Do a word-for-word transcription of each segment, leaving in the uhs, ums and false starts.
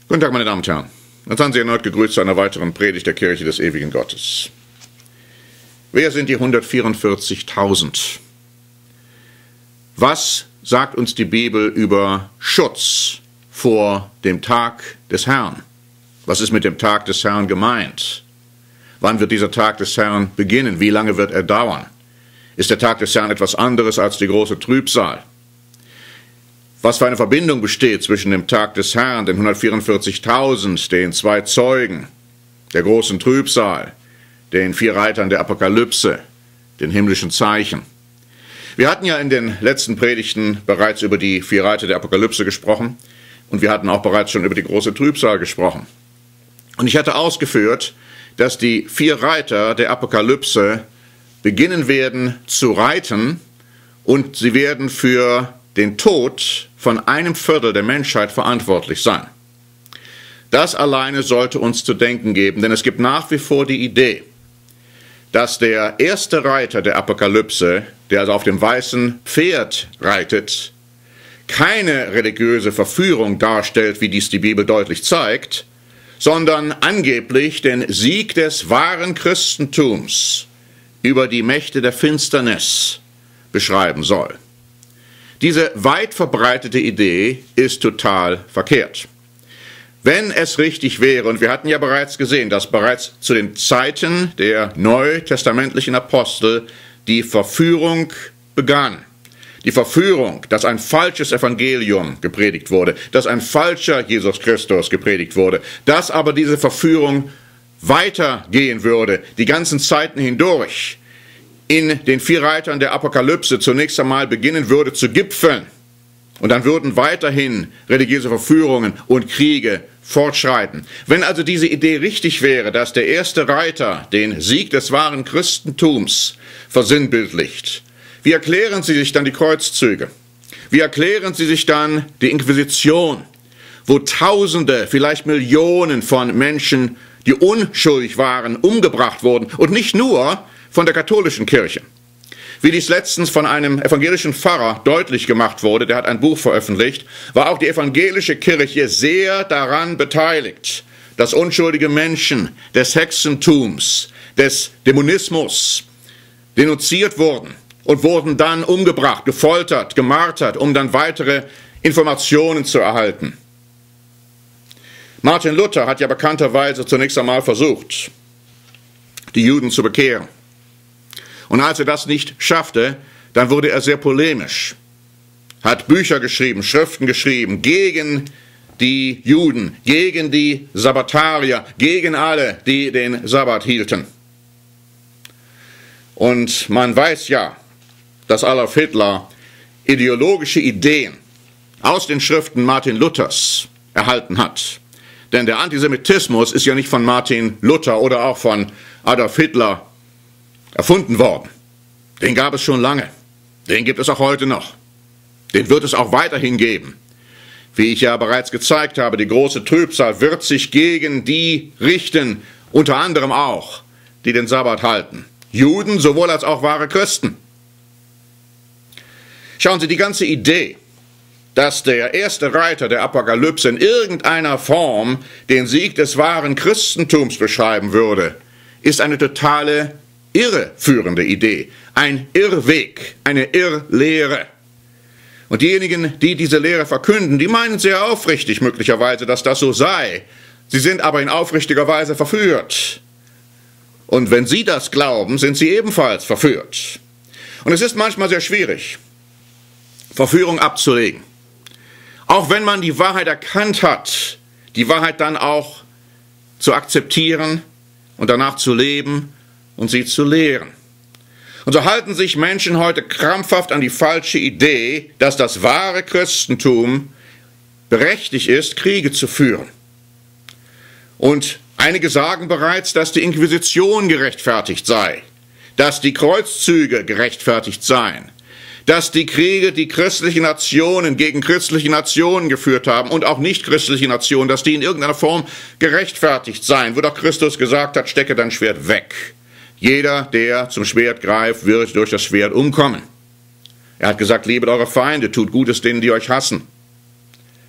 Guten Tag, meine Damen und Herren. Und seien Sie erneut gegrüßt zu einer weiteren Predigt der Kirche des ewigen Gottes. Wer sind die hundertvierundvierzigtausend? Was sagt uns die Bibel über Schutz vor dem Tag des Herrn? Was ist mit dem Tag des Herrn gemeint? Wann wird dieser Tag des Herrn beginnen? Wie lange wird er dauern? Ist der Tag des Herrn etwas anderes als die große Trübsal? Was für eine Verbindung besteht zwischen dem Tag des Herrn, den hundertvierundvierzigtausend, den zwei Zeugen, der großen Trübsal, den vier Reitern der Apokalypse, den himmlischen Zeichen? Wir hatten ja in den letzten Predigten bereits über die vier Reiter der Apokalypse gesprochen und wir hatten auch bereits schon über die große Trübsal gesprochen. Und ich hatte ausgeführt, dass die vier Reiter der Apokalypse beginnen werden zu reiten und sie werden für den Tod von einem Viertel der Menschheit verantwortlich sein. Das alleine sollte uns zu denken geben, denn es gibt nach wie vor die Idee, dass der erste Reiter der Apokalypse, der also auf dem weißen Pferd reitet, keine religiöse Verführung darstellt, wie dies die Bibel deutlich zeigt, sondern angeblich den Sieg des wahren Christentums über die Mächte der Finsternis beschreiben soll. Diese weit verbreitete Idee ist total verkehrt. Wenn es richtig wäre, und wir hatten ja bereits gesehen, dass bereits zu den Zeiten der neutestamentlichen Apostel die Verführung begann. Die Verführung, dass ein falsches Evangelium gepredigt wurde, dass ein falscher Jesus Christus gepredigt wurde, dass aber diese Verführung weitergehen würde, die ganzen Zeiten hindurch, in den vier Reitern der Apokalypse zunächst einmal beginnen würde zu gipfeln. Und dann würden weiterhin religiöse Verführungen und Kriege fortschreiten. Wenn also diese Idee richtig wäre, dass der erste Reiter den Sieg des wahren Christentums versinnbildlicht, wie erklären Sie sich dann die Kreuzzüge? Wie erklären Sie sich dann die Inquisition, wo Tausende, vielleicht Millionen von Menschen, die unschuldig waren, umgebracht wurden und nicht nur von der katholischen Kirche? Wie dies letztens von einem evangelischen Pfarrer deutlich gemacht wurde, der hat ein Buch veröffentlicht, war auch die evangelische Kirche sehr daran beteiligt, dass unschuldige Menschen des Hexentums, des Dämonismus denunziert wurden und wurden dann umgebracht, gefoltert, gemartert, um dann weitere Informationen zu erhalten. Martin Luther hat ja bekannterweise zunächst einmal versucht, die Juden zu bekehren. Und als er das nicht schaffte, dann wurde er sehr polemisch, hat Bücher geschrieben, Schriften geschrieben gegen die Juden, gegen die Sabbatarier, gegen alle, die den Sabbat hielten. Und man weiß ja, dass Adolf Hitler ideologische Ideen aus den Schriften Martin Luthers erhalten hat. Denn der Antisemitismus ist ja nicht von Martin Luther oder auch von Adolf Hitler erfunden worden. Den gab es schon lange. Den gibt es auch heute noch. Den wird es auch weiterhin geben. Wie ich ja bereits gezeigt habe, die große Trübsal wird sich gegen die richten, unter anderem auch, die den Sabbat halten. Juden sowohl als auch wahre Christen. Schauen Sie, die ganze Idee, dass der erste Reiter der Apokalypse in irgendeiner Form den Sieg des wahren Christentums beschreiben würde, ist eine totale irreführende Idee, ein Irrweg, eine Irrlehre. Und diejenigen, die diese Lehre verkünden, die meinen sehr aufrichtig möglicherweise, dass das so sei. Sie sind aber in aufrichtiger Weise verführt. Und wenn sie das glauben, sind sie ebenfalls verführt. Und es ist manchmal sehr schwierig, Verführung abzulegen. Auch wenn man die Wahrheit erkannt hat, die Wahrheit dann auch zu akzeptieren und danach zu leben und sie zu lehren. Und so halten sich Menschen heute krampfhaft an die falsche Idee, dass das wahre Christentum berechtigt ist, Kriege zu führen. Und einige sagen bereits, dass die Inquisition gerechtfertigt sei, dass die Kreuzzüge gerechtfertigt seien, dass die Kriege, die christliche Nationen gegen christliche Nationen geführt haben und auch nicht christliche Nationen, dass die in irgendeiner Form gerechtfertigt seien, wo doch Christus gesagt hat, stecke dein Schwert weg. Jeder, der zum Schwert greift, wird durch das Schwert umkommen. Er hat gesagt, liebet eure Feinde, tut Gutes denen, die euch hassen.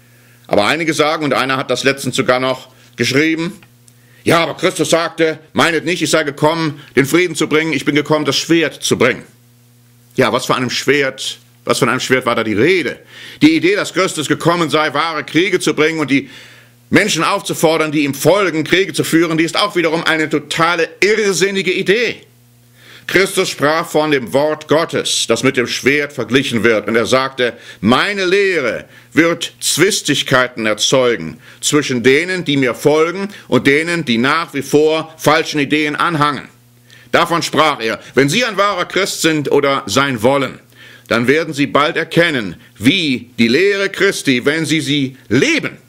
Aber einige sagen, und einer hat das letztens sogar noch geschrieben, ja, aber Christus sagte, meinet nicht, ich sei gekommen, den Frieden zu bringen, ich bin gekommen, das Schwert zu bringen. Ja, was für einem Schwert, was von einem Schwert war da die Rede? Die Idee, dass Christus gekommen sei, wahre Kriege zu bringen und die Menschen aufzufordern, die ihm folgen, Kriege zu führen, die ist auch wiederum eine totale irrsinnige Idee. Christus sprach von dem Wort Gottes, das mit dem Schwert verglichen wird. Und er sagte, meine Lehre wird Zwistigkeiten erzeugen zwischen denen, die mir folgen und denen, die nach wie vor falschen Ideen anhangen. Davon sprach er, wenn Sie ein wahrer Christ sind oder sein wollen, dann werden Sie bald erkennen, wie die Lehre Christi, wenn Sie sie leben,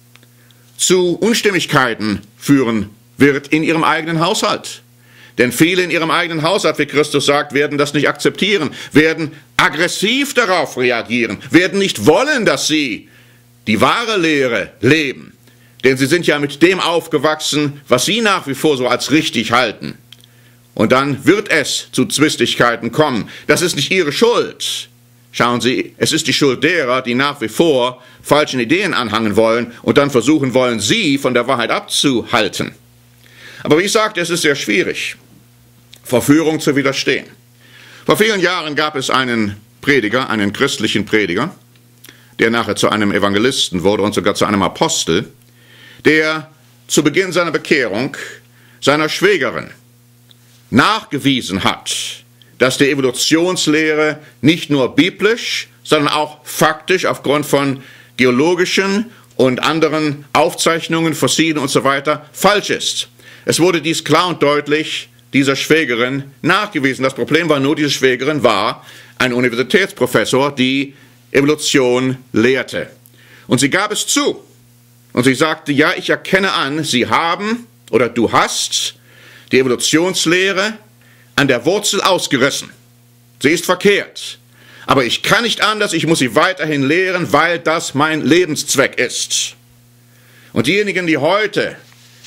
zu Unstimmigkeiten führen wird in Ihrem eigenen Haushalt. Denn viele in ihrem eigenen Haushalt, wie Christus sagt, werden das nicht akzeptieren, werden aggressiv darauf reagieren, werden nicht wollen, dass sie die wahre Lehre leben. Denn sie sind ja mit dem aufgewachsen, was sie nach wie vor so als richtig halten. Und dann wird es zu Zwistigkeiten kommen. Das ist nicht ihre Schuld. Schauen Sie, es ist die Schuld derer, die nach wie vor falschen Ideen anhangen wollen und dann versuchen wollen, sie von der Wahrheit abzuhalten. Aber wie ich sagte, es ist sehr schwierig, Verführung zu widerstehen. Vor vielen Jahren gab es einen Prediger, einen christlichen Prediger, der nachher zu einem Evangelisten wurde und sogar zu einem Apostel, der zu Beginn seiner Bekehrung seiner Schwägerin nachgewiesen hat, dass die Evolutionslehre nicht nur biblisch, sondern auch faktisch aufgrund von geologischen und anderen Aufzeichnungen, Fossilien und so weiter falsch ist. Es wurde dies klar und deutlich dieser Schwägerin nachgewiesen. Das Problem war nur, diese Schwägerin war ein Universitätsprofessor, die Evolution lehrte. Und sie gab es zu. Und sie sagte, ja, ich erkenne an, Sie haben oder du hast die Evolutionslehre an der Wurzel ausgerissen. Sie ist verkehrt. Aber ich kann nicht anders, ich muss sie weiterhin lehren, weil das mein Lebenszweck ist. Und diejenigen, die heute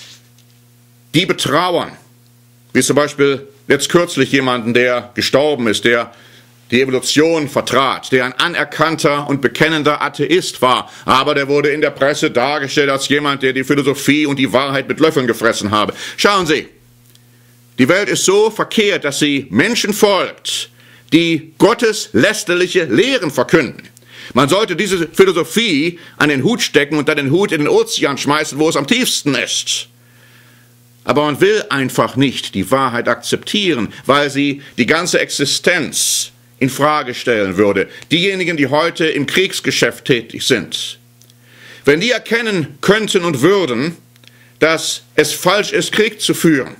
die betrauern, wie zum Beispiel jetzt kürzlich jemanden, der gestorben ist, der die Evolution vertrat, der ein anerkannter und bekennender Atheist war, aber der wurde in der Presse dargestellt als jemand, der die Philosophie und die Wahrheit mit Löffeln gefressen habe. Schauen Sie, die Welt ist so verkehrt, dass sie Menschen folgt, die Gottes lästerliche Lehren verkünden. Man sollte diese Philosophie an den Hut stecken und dann den Hut in den Ozean schmeißen, wo es am tiefsten ist. Aber man will einfach nicht die Wahrheit akzeptieren, weil sie die ganze Existenz in Frage stellen würde. Diejenigen, die heute im Kriegsgeschäft tätig sind, wenn die erkennen könnten und würden, dass es falsch ist, Krieg zu führen,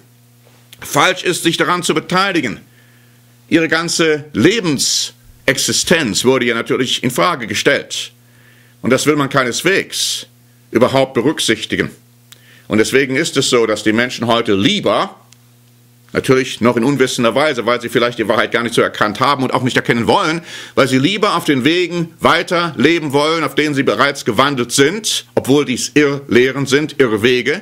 falsch ist, sich daran zu beteiligen, ihre ganze Lebensexistenz wurde ja natürlich in Frage gestellt. Und das will man keineswegs überhaupt berücksichtigen. Und deswegen ist es so, dass die Menschen heute lieber, natürlich noch in unwissender Weise, weil sie vielleicht die Wahrheit gar nicht so erkannt haben und auch nicht erkennen wollen, weil sie lieber auf den Wegen weiter leben wollen, auf denen sie bereits gewandelt sind, obwohl dies Irrlehren sind, Irrwege,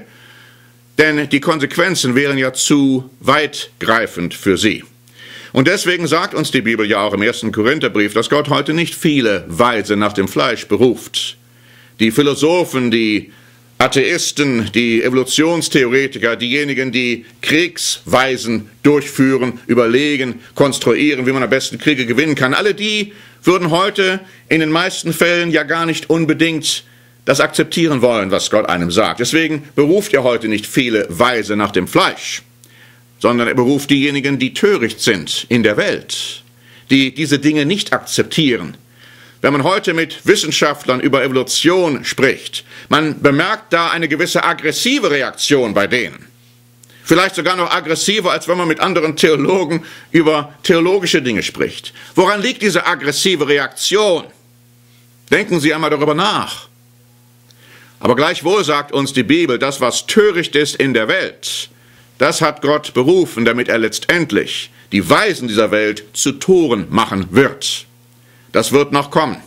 denn die Konsequenzen wären ja zu weitgreifend für sie. Und deswegen sagt uns die Bibel ja auch im ersten Korintherbrief, dass Gott heute nicht viele Weise nach dem Fleisch beruft. Die Philosophen, die Atheisten, die Evolutionstheoretiker, diejenigen, die Kriegsweisen durchführen, überlegen, konstruieren, wie man am besten Kriege gewinnen kann, alle die würden heute in den meisten Fällen ja gar nicht unbedingt das akzeptieren wollen, was Gott einem sagt. Deswegen beruft er heute nicht viele Weise nach dem Fleisch, sondern er beruft diejenigen, die töricht sind in der Welt, die diese Dinge nicht akzeptieren. Wenn man heute mit Wissenschaftlern über Evolution spricht, man bemerkt da eine gewisse aggressive Reaktion bei denen. Vielleicht sogar noch aggressiver, als wenn man mit anderen Theologen über theologische Dinge spricht. Woran liegt diese aggressive Reaktion? Denken Sie einmal darüber nach. Aber gleichwohl sagt uns die Bibel, das, was töricht ist in der Welt, das hat Gott berufen, damit er letztendlich die Weisen dieser Welt zu Toren machen wird. Das wird noch kommen.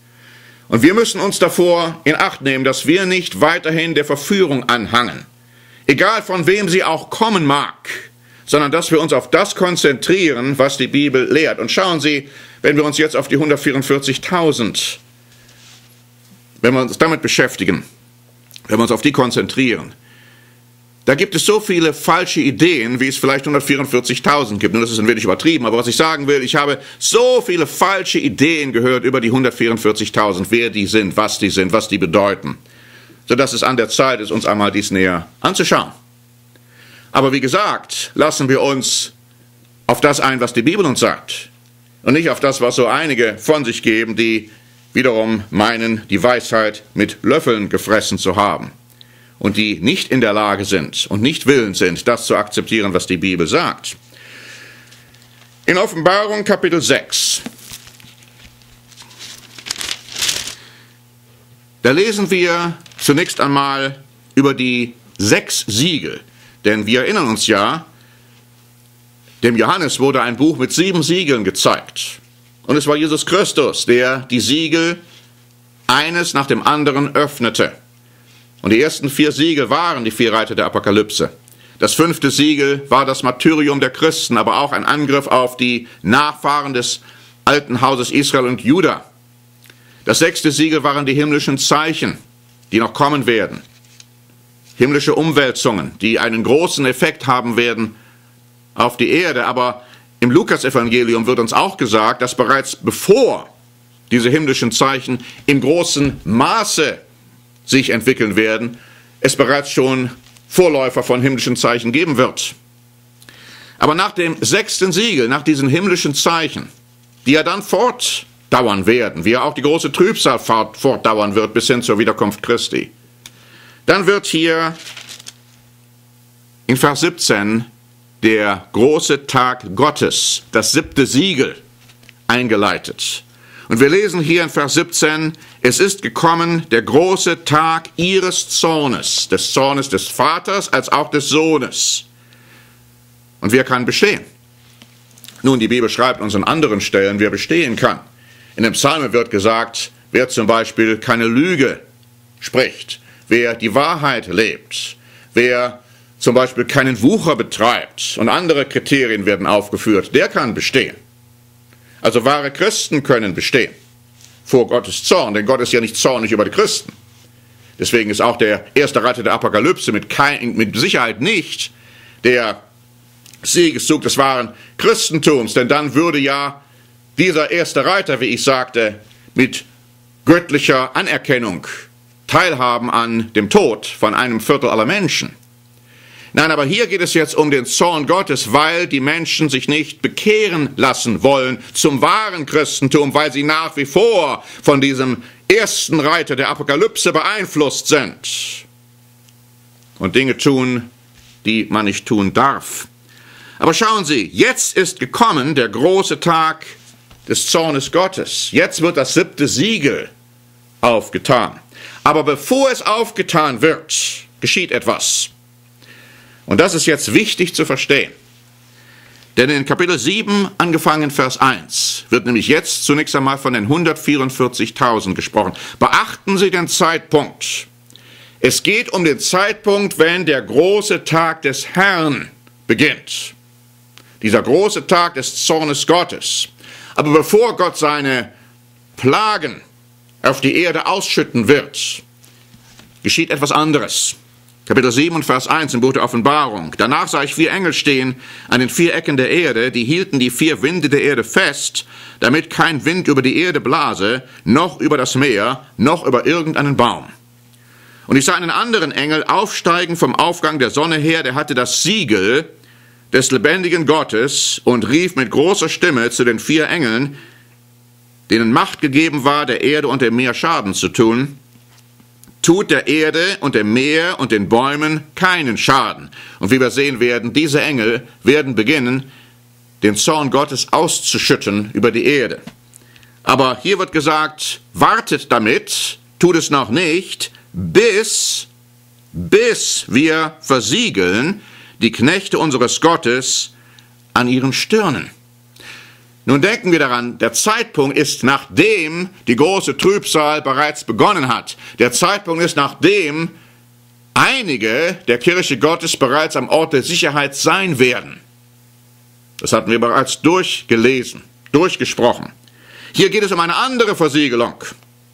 Und wir müssen uns davor in Acht nehmen, dass wir nicht weiterhin der Verführung anhangen, egal von wem sie auch kommen mag, sondern dass wir uns auf das konzentrieren, was die Bibel lehrt. Und schauen Sie, wenn wir uns jetzt auf die hundertvierundvierzigtausend wenn wir uns damit beschäftigen, wenn wir uns auf die konzentrieren, da gibt es so viele falsche Ideen, wie es vielleicht hundertvierundvierzigtausend gibt. Nun, das ist ein wenig übertrieben, aber was ich sagen will, ich habe so viele falsche Ideen gehört über die hundertvierundvierzigtausend, wer die sind, was die sind, was die bedeuten, sodass es an der Zeit ist, uns einmal dies näher anzuschauen. Aber wie gesagt, lassen wir uns auf das ein, was die Bibel uns sagt, und nicht auf das, was so einige von sich geben, die wiederum meinen, die Weisheit mit Löffeln gefressen zu haben und die nicht in der Lage sind und nicht willens sind, das zu akzeptieren, was die Bibel sagt. In Offenbarung Kapitel sechs, da lesen wir zunächst einmal über die sechs Siegel, denn wir erinnern uns ja, dem Johannes wurde ein Buch mit sieben Siegeln gezeigt. Und es war Jesus Christus, der die Siegel eines nach dem anderen öffnete. Und die ersten vier Siegel waren die vier Reiter der Apokalypse. Das fünfte Siegel war das Martyrium der Christen, aber auch ein Angriff auf die Nachfahren des alten Hauses Israel und Juda. Das sechste Siegel waren die himmlischen Zeichen, die noch kommen werden. Himmlische Umwälzungen, die einen großen Effekt haben werden auf die Erde. Aber im Lukas-Evangelium wird uns auch gesagt, dass bereits bevor diese himmlischen Zeichen in großem Maße sich entwickeln werden, es bereits schon Vorläufer von himmlischen Zeichen geben wird. Aber nach dem sechsten Siegel, nach diesen himmlischen Zeichen, die ja dann fortdauern werden, wie ja auch die große Trübsal fortdauern wird bis hin zur Wiederkunft Christi, dann wird hier in Vers siebzehn der große Tag Gottes, das siebte Siegel, eingeleitet. Und wir lesen hier in Vers siebzehn, es ist gekommen der große Tag ihres Zornes, des Zornes des Vaters als auch des Sohnes. Und wer kann bestehen? Nun, die Bibel schreibt uns an anderen Stellen, wer bestehen kann. In dem Psalm wird gesagt, wer zum Beispiel keine Lüge spricht, wer die Wahrheit lebt, wer zum Beispiel keinen Wucher betreibt und andere Kriterien werden aufgeführt, der kann bestehen. Also wahre Christen können bestehen vor Gottes Zorn, denn Gott ist ja nicht zornig über die Christen. Deswegen ist auch der erste Reiter der Apokalypse mit, kein, mit Sicherheit nicht der Siegeszug des wahren Christentums, denn dann würde ja dieser erste Reiter, wie ich sagte, mit göttlicher Anerkennung teilhaben an dem Tod von einem Viertel aller Menschen. Nein, aber hier geht es jetzt um den Zorn Gottes, weil die Menschen sich nicht bekehren lassen wollen zum wahren Christentum, weil sie nach wie vor von diesem ersten Reiter der Apokalypse beeinflusst sind und Dinge tun, die man nicht tun darf. Aber schauen Sie, jetzt ist gekommen der große Tag des Zornes Gottes. Jetzt wird das siebte Siegel aufgetan. Aber bevor es aufgetan wird, geschieht etwas. Und das ist jetzt wichtig zu verstehen. Denn in Kapitel sieben, angefangen Vers eins, wird nämlich jetzt zunächst einmal von den hundertvierundvierzigtausend gesprochen. Beachten Sie den Zeitpunkt. Es geht um den Zeitpunkt, wenn der große Tag des Herrn beginnt. Dieser große Tag des Zornes Gottes. Aber bevor Gott seine Plagen auf die Erde ausschütten wird, geschieht etwas anderes. Kapitel sieben, Vers eins im Buch der Offenbarung. Danach sah ich vier Engel stehen an den vier Ecken der Erde, die hielten die vier Winde der Erde fest, damit kein Wind über die Erde blase, noch über das Meer, noch über irgendeinen Baum. Und ich sah einen anderen Engel aufsteigen vom Aufgang der Sonne her, der hatte das Siegel des lebendigen Gottes und rief mit großer Stimme zu den vier Engeln, denen Macht gegeben war, der Erde und dem Meer Schaden zu tun: Tut der Erde und dem Meer und den Bäumen keinen Schaden. Und wie wir sehen werden, diese Engel werden beginnen, den Zorn Gottes auszuschütten über die Erde. Aber hier wird gesagt, wartet damit, tut es noch nicht, bis, bis wir versiegeln die Knechte unseres Gottes an ihren Stirnen. Nun denken wir daran, der Zeitpunkt ist, nachdem die große Trübsal bereits begonnen hat. Der Zeitpunkt ist, nachdem einige der Kirche Gottes bereits am Ort der Sicherheit sein werden. Das hatten wir bereits durchgelesen, durchgesprochen. Hier geht es um eine andere Versiegelung.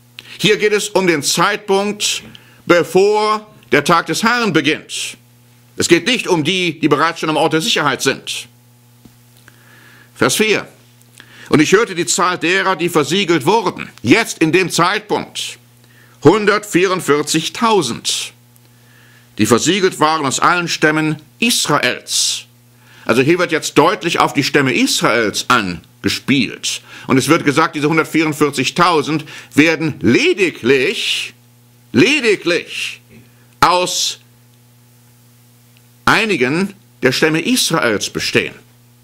Hier geht es um den Zeitpunkt, bevor der Tag des Herrn beginnt. Es geht nicht um die, die bereits schon am Ort der Sicherheit sind. Vers vier. Und ich hörte die Zahl derer, die versiegelt wurden, jetzt in dem Zeitpunkt, hundertvierundvierzigtausend, die versiegelt waren aus allen Stämmen Israels. Also hier wird jetzt deutlich auf die Stämme Israels angespielt. Und es wird gesagt, diese hundertvierundvierzigtausend werden lediglich, lediglich aus einigen der Stämme Israels bestehen.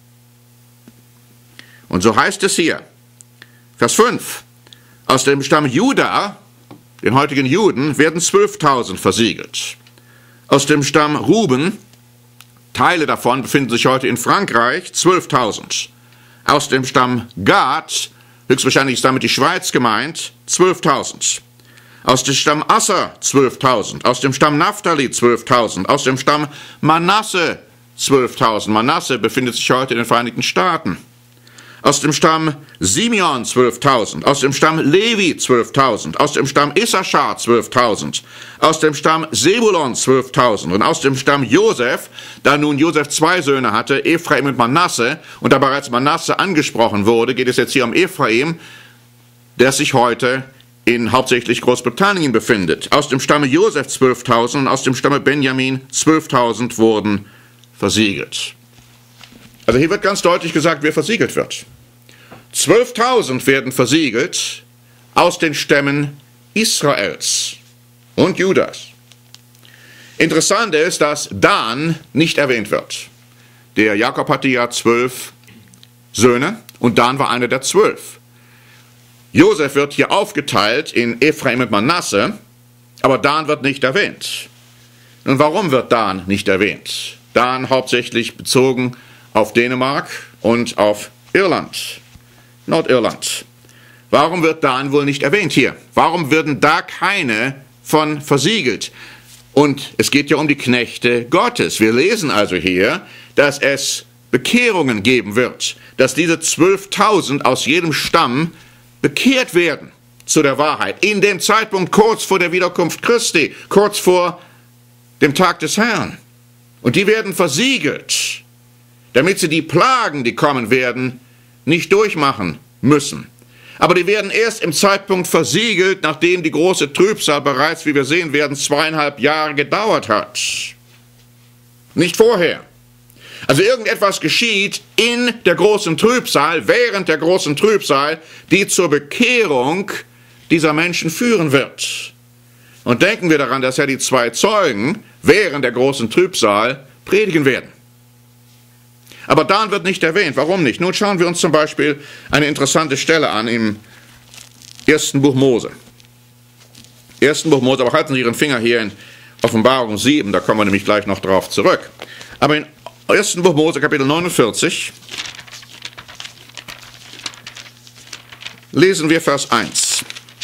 Und so heißt es hier, Vers fünf, aus dem Stamm Juda, den heutigen Juden, werden zwölftausend versiegelt. Aus dem Stamm Ruben, Teile davon befinden sich heute in Frankreich, zwölftausend. Aus dem Stamm Gad, höchstwahrscheinlich ist damit die Schweiz gemeint, zwölftausend. Aus dem Stamm Asser zwölftausend. Aus dem Stamm Naphtali zwölftausend. Aus dem Stamm Manasse zwölftausend. Manasse befindet sich heute in den Vereinigten Staaten. Aus dem Stamm Simeon zwölftausend, aus dem Stamm Levi zwölftausend, aus dem Stamm Issachar zwölftausend, aus dem Stamm Sebulon zwölftausend und aus dem Stamm Josef, da nun Josef zwei Söhne hatte, Ephraim und Manasse, und da bereits Manasse angesprochen wurde, geht es jetzt hier um Ephraim, der sich heute in hauptsächlich Großbritannien befindet. Aus dem Stamme Josef zwölftausend und aus dem Stamme Benjamin zwölftausend wurden versiegelt. Also hier wird ganz deutlich gesagt, wer versiegelt wird. zwölftausend werden versiegelt aus den Stämmen Israels und Judas. Interessant ist, dass Dan nicht erwähnt wird. Der Jakob hatte ja zwölf Söhne und Dan war einer der zwölf. Josef wird hier aufgeteilt in Ephraim und Manasse, aber Dan wird nicht erwähnt. Nun, warum wird Dan nicht erwähnt? Dan hauptsächlich bezogen auf Dänemark und auf Irland, Nordirland. Warum wird Dan wohl nicht erwähnt hier? Warum werden da keine von versiegelt? Und es geht ja um die Knechte Gottes. Wir lesen also hier, dass es Bekehrungen geben wird, dass diese zwölftausend aus jedem Stamm bekehrt werden zu der Wahrheit, in dem Zeitpunkt kurz vor der Wiederkunft Christi, kurz vor dem Tag des Herrn. Und die werden versiegelt, damit sie die Plagen, die kommen werden, nicht durchmachen müssen. Aber die werden erst im Zeitpunkt versiegelt, nachdem die große Trübsal bereits, wie wir sehen werden, zweieinhalb Jahre gedauert hat. Nicht vorher. Also irgendetwas geschieht in der großen Trübsal, während der großen Trübsal, die zur Bekehrung dieser Menschen führen wird. Und denken wir daran, dass ja die zwei Zeugen während der großen Trübsal predigen werden. Aber Dan wird nicht erwähnt. Warum nicht? Nun schauen wir uns zum Beispiel eine interessante Stelle an im ersten Buch Mose. Ersten Buch Mose, aber halten Sie Ihren Finger hier in Offenbarung sieben, da kommen wir nämlich gleich noch drauf zurück. Aber im ersten Buch Mose, Kapitel neunundvierzig, lesen wir Vers eins.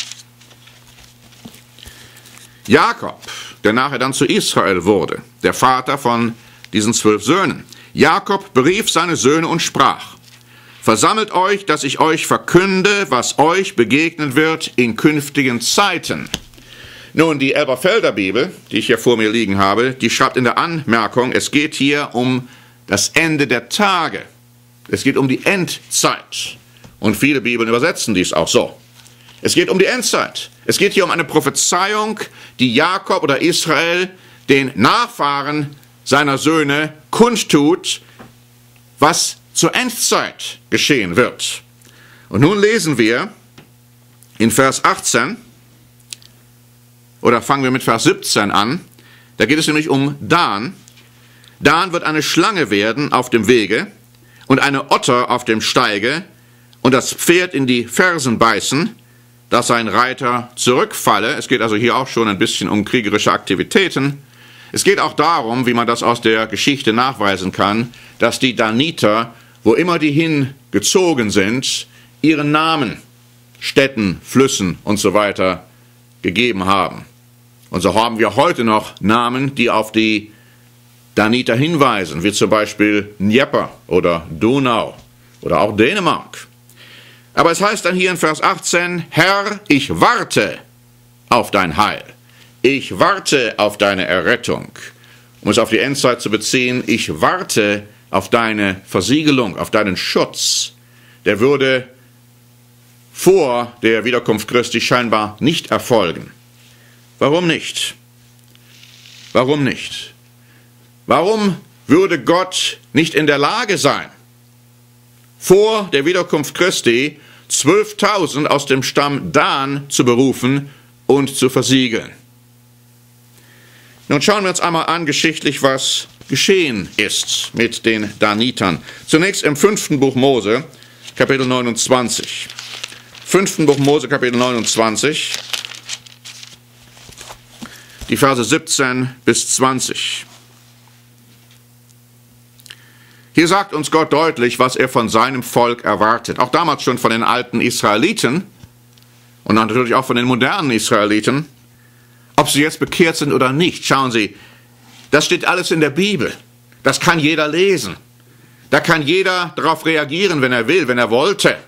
Jakob, der nachher dann zu Israel wurde, der Vater von diesen zwölf Söhnen, Jakob berief seine Söhne und sprach: Versammelt euch, dass ich euch verkünde, was euch begegnen wird in künftigen Zeiten. Nun, die Elberfelder Bibel, die ich hier vor mir liegen habe, die schreibt in der Anmerkung, es geht hier um das Ende der Tage. Es geht um die Endzeit. Und viele Bibeln übersetzen dies auch so. Es geht um die Endzeit. Es geht hier um eine Prophezeiung, die Jakob oder Israel den Nachfahren seiner Söhne kundtut, was zur Endzeit geschehen wird. Und nun lesen wir in Vers achtzehn, oder fangen wir mit Vers siebzehn an, da geht es nämlich um Dan. Dan wird eine Schlange werden auf dem Wege und eine Otter auf dem Steige und das Pferd in die Fersen beißen, dass sein Reiter zurückfalle. Es geht also hier auch schon ein bisschen um kriegerische Aktivitäten. Es geht auch darum, wie man das aus der Geschichte nachweisen kann, dass die Daniter, wo immer die hingezogen sind, ihren Namen, Städten, Flüssen und so weiter gegeben haben. Und so haben wir heute noch Namen, die auf die Daniter hinweisen, wie zum Beispiel Dnieper oder Donau oder auch Dänemark. Aber es heißt dann hier in Vers achtzehn, Herr, ich warte auf dein Heil. Ich warte auf deine Errettung. Um es auf die Endzeit zu beziehen, ich warte auf deine Versiegelung, auf deinen Schutz. Der würde vor der Wiederkunft Christi scheinbar nicht erfolgen. Warum nicht? Warum nicht? Warum würde Gott nicht in der Lage sein, vor der Wiederkunft Christi zwölftausend aus dem Stamm Dan zu berufen und zu versiegeln? Nun schauen wir uns einmal an, geschichtlich, was geschehen ist mit den Danitern. Zunächst im fünften Buch Mose, Kapitel neunundzwanzig. Fünften Buch Mose, Kapitel neunundzwanzig, die Verse siebzehn bis zwanzig. Hier sagt uns Gott deutlich, was er von seinem Volk erwartet. Auch damals schon von den alten Israeliten und natürlich auch von den modernen Israeliten. Ob sie jetzt bekehrt sind oder nicht, schauen Sie, das steht alles in der Bibel. Das kann jeder lesen. Da kann jeder darauf reagieren, wenn er will, wenn er wollte.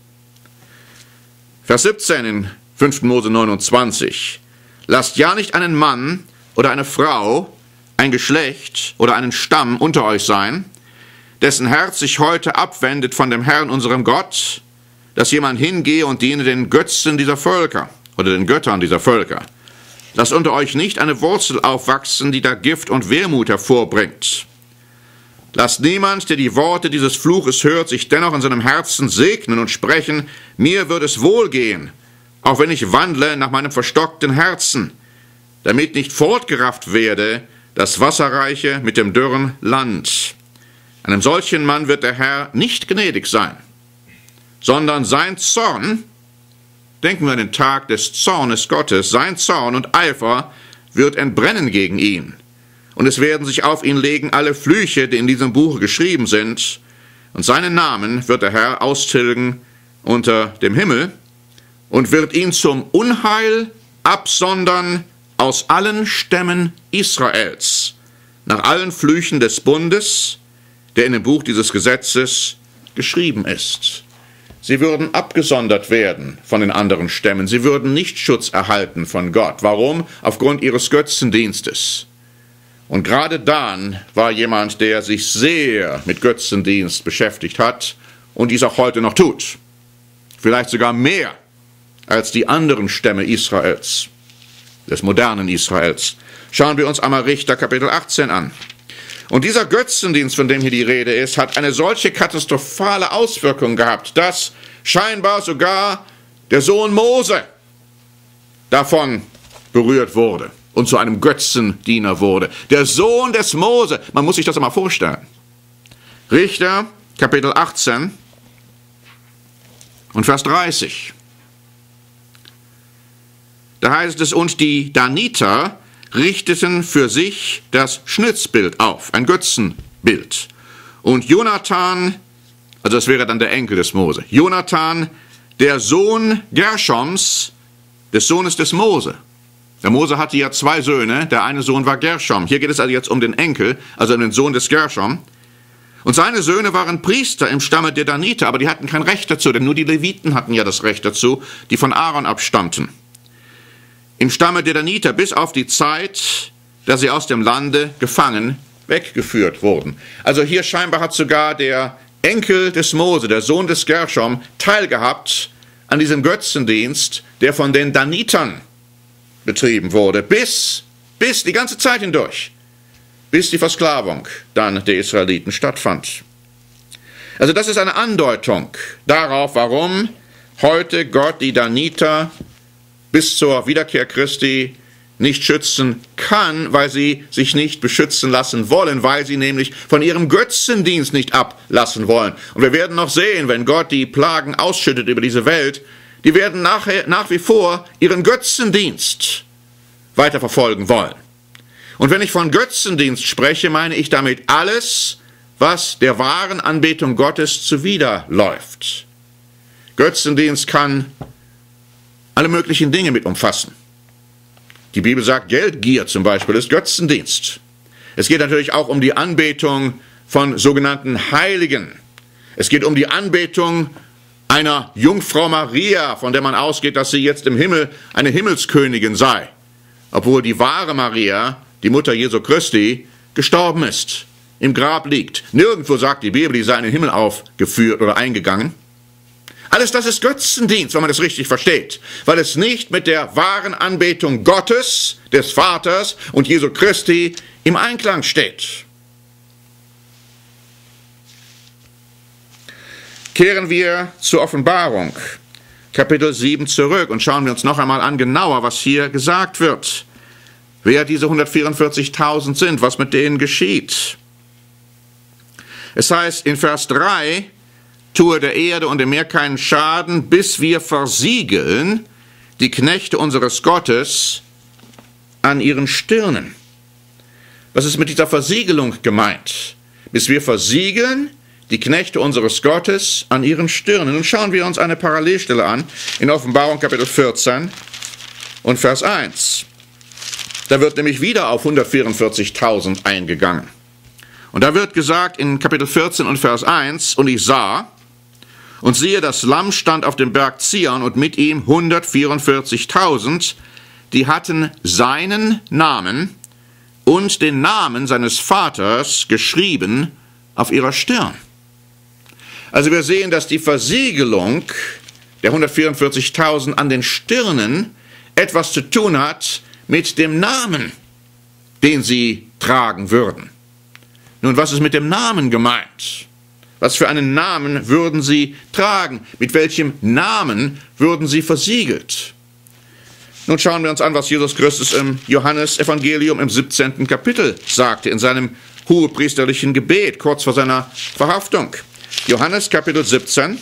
Vers siebzehn in fünften Mose neunundzwanzig. Lasst ja nicht einen Mann oder eine Frau, ein Geschlecht oder einen Stamm unter euch sein, dessen Herz sich heute abwendet von dem Herrn, unserem Gott, dass jemand hingehe und diene den Götzen dieser Völker oder den Göttern dieser Völker. Lasst unter euch nicht eine Wurzel aufwachsen, die da Gift und Wermut hervorbringt. Lasst niemand, der die Worte dieses Fluches hört, sich dennoch in seinem Herzen segnen und sprechen, mir wird es wohlgehen, auch wenn ich wandle nach meinem verstockten Herzen, damit nicht fortgerafft werde das wasserreiche mit dem dürren Land. Einem solchen Mann wird der Herr nicht gnädig sein, sondern sein Zorn, denken wir an den Tag des Zornes Gottes, sein Zorn und Eifer wird entbrennen gegen ihn. Und es werden sich auf ihn legen alle Flüche, die in diesem Buch geschrieben sind. Und seinen Namen wird der Herr austilgen unter dem Himmel und wird ihn zum Unheil absondern aus allen Stämmen Israels, nach allen Flüchen des Bundes, der in dem Buch dieses Gesetzes geschrieben ist. Sie würden abgesondert werden von den anderen Stämmen. Sie würden nicht Schutz erhalten von Gott. Warum? Aufgrund ihres Götzendienstes. Und gerade Dan war jemand, der sich sehr mit Götzendienst beschäftigt hat und dies auch heute noch tut. Vielleicht sogar mehr als die anderen Stämme Israels, des modernen Israels. Schauen wir uns einmal Richter Kapitel achtzehn an. Und dieser Götzendienst, von dem hier die Rede ist, hat eine solche katastrophale Auswirkung gehabt, dass scheinbar sogar der Sohn Mose davon berührt wurde und zu einem Götzendiener wurde. Der Sohn des Mose, man muss sich das einmal vorstellen. Richter, Kapitel achtzehn und Vers dreißig. Da heißt es, und die Daniter richteten für sich das Schnitzbild auf, ein Götzenbild. Und Jonathan, also das wäre dann der Enkel des Mose, Jonathan, der Sohn Gershoms, des Sohnes des Mose. Der Mose hatte ja zwei Söhne, der eine Sohn war Gershom. Hier geht es also jetzt um den Enkel, also um den Sohn des Gershom. Und seine Söhne waren Priester im Stamme der Daniter, aber die hatten kein Recht dazu, denn nur die Leviten hatten ja das Recht dazu, die von Aaron abstammten. Im Stamme der Daniter bis auf die Zeit, dass sie aus dem Lande gefangen weggeführt wurden. Also hier scheinbar hat sogar der Enkel des Mose, der Sohn des Gershom, teilgehabt an diesem Götzendienst, der von den Danitern betrieben wurde, bis, bis die ganze Zeit hindurch, bis die Versklavung dann der Israeliten stattfand. Also das ist eine Andeutung darauf, warum heute Gott die Daniter bis zur Wiederkehr Christi nicht schützen kann, weil sie sich nicht beschützen lassen wollen, weil sie nämlich von ihrem Götzendienst nicht ablassen wollen. Und wir werden noch sehen, wenn Gott die Plagen ausschüttet über diese Welt, die werden nachher, nach wie vor ihren Götzendienst weiterverfolgen wollen. Und wenn ich von Götzendienst spreche, meine ich damit alles, was der wahren Anbetung Gottes zuwiderläuft. Götzendienst kann alle möglichen Dinge mit umfassen. Die Bibel sagt, Geldgier zum Beispiel ist Götzendienst. Es geht natürlich auch um die Anbetung von sogenannten Heiligen. Es geht um die Anbetung einer Jungfrau Maria, von der man ausgeht, dass sie jetzt im Himmel eine Himmelskönigin sei, obwohl die wahre Maria, die Mutter Jesu Christi, gestorben ist, im Grab liegt. Nirgendwo sagt die Bibel, die sei in den Himmel aufgeführt oder eingegangen. Alles das ist Götzendienst, wenn man das richtig versteht, weil es nicht mit der wahren Anbetung Gottes, des Vaters und Jesu Christi im Einklang steht. Kehren wir zur Offenbarung, Kapitel sieben zurück und schauen wir uns noch einmal an genauer, was hier gesagt wird. Wer diese hundertvierundvierzigtausend sind, was mit denen geschieht. Es heißt in Vers drei, tue der Erde und dem Meer keinen Schaden, bis wir versiegeln die Knechte unseres Gottes an ihren Stirnen. Was ist mit dieser Versiegelung gemeint? Bis wir versiegeln die Knechte unseres Gottes an ihren Stirnen. Nun schauen wir uns eine Parallelstelle an in Offenbarung Kapitel vierzehn und Vers eins. Da wird nämlich wieder auf hundertvierundvierzigtausend eingegangen. Und da wird gesagt in Kapitel vierzehn und Vers eins, und ich sah, und siehe, das Lamm stand auf dem Berg Zion und mit ihm hundertvierundvierzigtausend, die hatten seinen Namen und den Namen seines Vaters geschrieben auf ihrer Stirn. Also wir sehen, dass die Versiegelung der hundertvierundvierzigtausend an den Stirnen etwas zu tun hat mit dem Namen, den sie tragen würden. Nun, was ist mit dem Namen gemeint? Was für einen Namen würden sie tragen? Mit welchem Namen würden sie versiegelt? Nun schauen wir uns an, was Jesus Christus im Johannesevangelium im siebzehnten Kapitel sagte, in seinem hohepriesterlichen Gebet, kurz vor seiner Verhaftung. Johannes Kapitel siebzehn.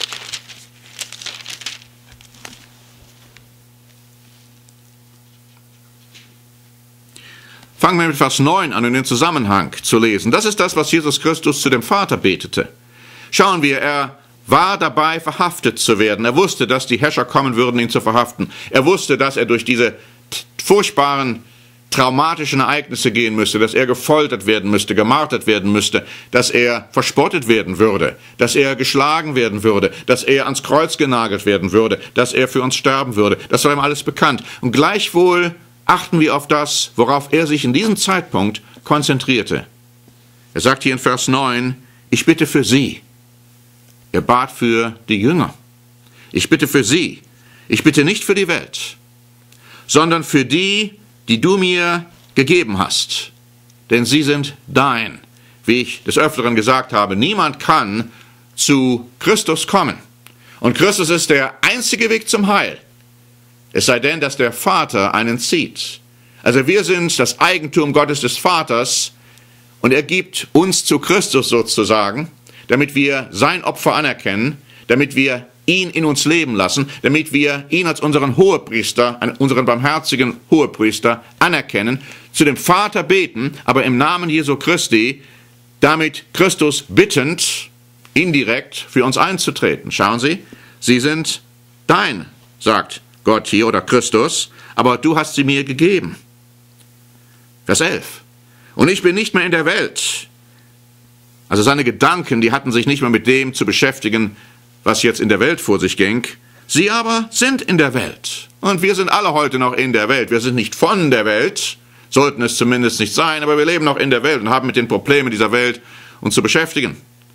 Fangen wir mit Vers neun an, um den Zusammenhang zu lesen. Das ist das, was Jesus Christus zu dem Vater betete. Schauen wir, er war dabei, verhaftet zu werden. Er wusste, dass die Herrscher kommen würden, ihn zu verhaften. Er wusste, dass er durch diese furchtbaren, traumatischen Ereignisse gehen müsste, dass er gefoltert werden müsste, gemartert werden müsste, dass er verspottet werden würde, dass er geschlagen werden würde, dass er ans Kreuz genagelt werden würde, dass er für uns sterben würde. Das war ihm alles bekannt. Und gleichwohl achten wir auf das, worauf er sich in diesem Zeitpunkt konzentrierte. Er sagt hier in Vers neun, ich bitte für sie. Er bat für die Jünger. Ich bitte für sie. Ich bitte nicht für die Welt, sondern für die, die du mir gegeben hast. Denn sie sind dein. Wie ich des Öfteren gesagt habe, niemand kann zu Christus kommen. Und Christus ist der einzige Weg zum Heil. Es sei denn, dass der Vater einen zieht. Also wir sind das Eigentum Gottes des Vaters und er gibt uns zu Christus sozusagen, damit wir sein Opfer anerkennen, damit wir ihn in uns leben lassen, damit wir ihn als unseren Hohepriester, unseren barmherzigen Hohepriester anerkennen, zu dem Vater beten, aber im Namen Jesu Christi, damit Christus bittend, indirekt für uns einzutreten. Schauen Sie, sie sind dein, sagt Gott hier oder Christus, aber du hast sie mir gegeben. Vers elf. Und ich bin nicht mehr in der Welt. Also seine Gedanken, die hatten sich nicht mehr mit dem zu beschäftigen, was jetzt in der Welt vor sich ging. Sie aber sind in der Welt. Und wir sind alle heute noch in der Welt. Wir sind nicht von der Welt, sollten es zumindest nicht sein, aber wir leben noch in der Welt und haben mit den Problemen dieser Welt uns zu beschäftigen.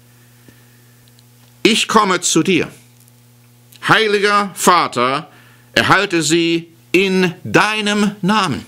Ich komme zu dir. Heiliger Vater, erhalte sie in deinem Namen,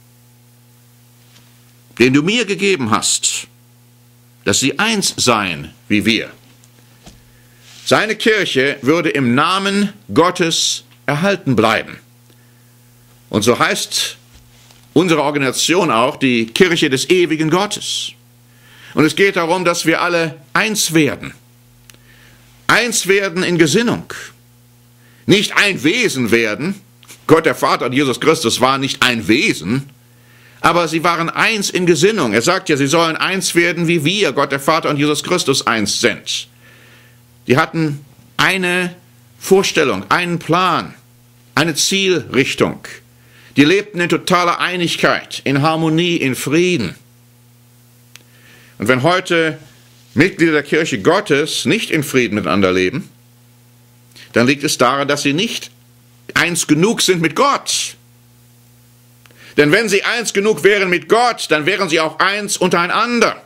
den du mir gegeben hast, dass sie eins seien wie wir. Seine Kirche würde im Namen Gottes erhalten bleiben. Und so heißt unsere Organisation auch die Kirche des ewigen Gottes. Und es geht darum, dass wir alle eins werden. Eins werden in Gesinnung. Nicht ein Wesen werden. Gott der Vater und Jesus Christus waren nicht ein Wesen, aber sie waren eins in Gesinnung. Er sagt ja, sie sollen eins werden, wie wir, Gott der Vater und Jesus Christus, eins sind. Die hatten eine Vorstellung, einen Plan, eine Zielrichtung. Die lebten in totaler Einigkeit, in Harmonie, in Frieden. Und wenn heute Mitglieder der Kirche Gottes nicht in Frieden miteinander leben, dann liegt es daran, dass sie nicht eins genug sind mit Gott. Denn wenn sie eins genug wären mit Gott, dann wären sie auch eins untereinander.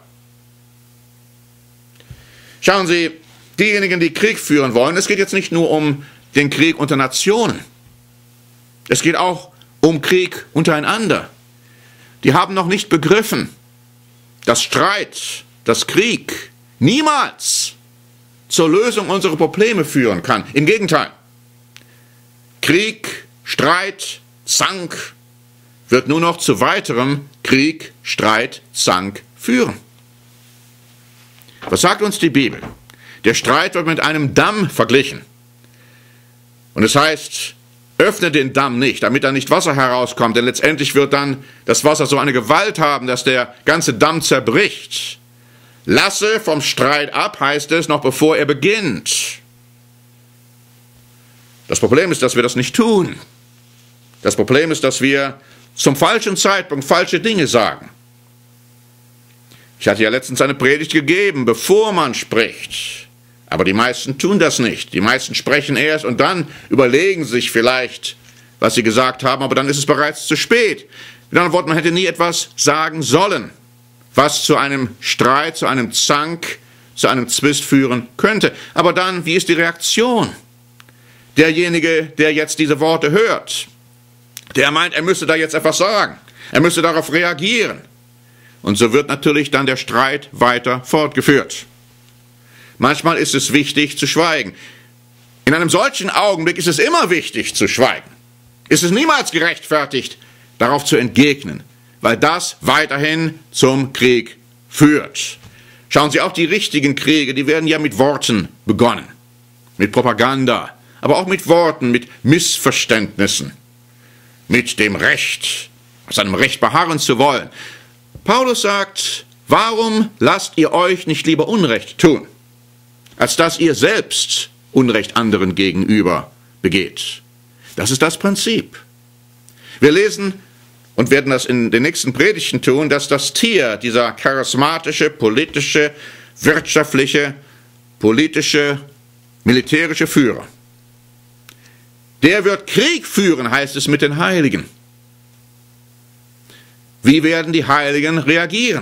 Schauen Sie, diejenigen, die Krieg führen wollen, es geht jetzt nicht nur um den Krieg unter Nationen. Es geht auch um Krieg untereinander. Die haben noch nicht begriffen, dass Streit, dass Krieg niemals zur Lösung unserer Probleme führen kann. Im Gegenteil. Krieg, Streit, Zank wird nur noch zu weiterem Krieg, Streit, Zank führen. Was sagt uns die Bibel? Der Streit wird mit einem Damm verglichen. Und es heißt, öffne den Damm nicht, damit da nicht Wasser herauskommt, denn letztendlich wird dann das Wasser so eine Gewalt haben, dass der ganze Damm zerbricht. Lasse vom Streit ab, heißt es, noch bevor er beginnt. Das Problem ist, dass wir das nicht tun. Das Problem ist, dass wir zum falschen Zeitpunkt falsche Dinge sagen. Ich hatte ja letztens eine Predigt gegeben, bevor man spricht. Aber die meisten tun das nicht. Die meisten sprechen erst und dann überlegen sich vielleicht, was sie gesagt haben, aber dann ist es bereits zu spät. Mit anderen Worten, man hätte nie etwas sagen sollen, was zu einem Streit, zu einem Zank, zu einem Zwist führen könnte. Aber dann, wie ist die Reaktion? Derjenige, der jetzt diese Worte hört, der meint, er müsse da jetzt etwas sagen. Er müsse darauf reagieren. Und so wird natürlich dann der Streit weiter fortgeführt. Manchmal ist es wichtig zu schweigen. In einem solchen Augenblick ist es immer wichtig zu schweigen. Ist es niemals gerechtfertigt, darauf zu entgegnen, weil das weiterhin zum Krieg führt. Schauen Sie, auch die richtigen Kriege, die werden ja mit Worten begonnen, mit Propaganda, aber auch mit Worten, mit Missverständnissen, mit dem Recht, auf seinem Recht beharren zu wollen. Paulus sagt, warum lasst ihr euch nicht lieber Unrecht tun, als dass ihr selbst Unrecht anderen gegenüber begeht? Das ist das Prinzip. Wir lesen und werden das in den nächsten Predigten tun, dass das Tier, dieser charismatische, politische, wirtschaftliche, politische, militärische Führer, der wird Krieg führen, heißt es, mit den Heiligen. Wie werden die Heiligen reagieren?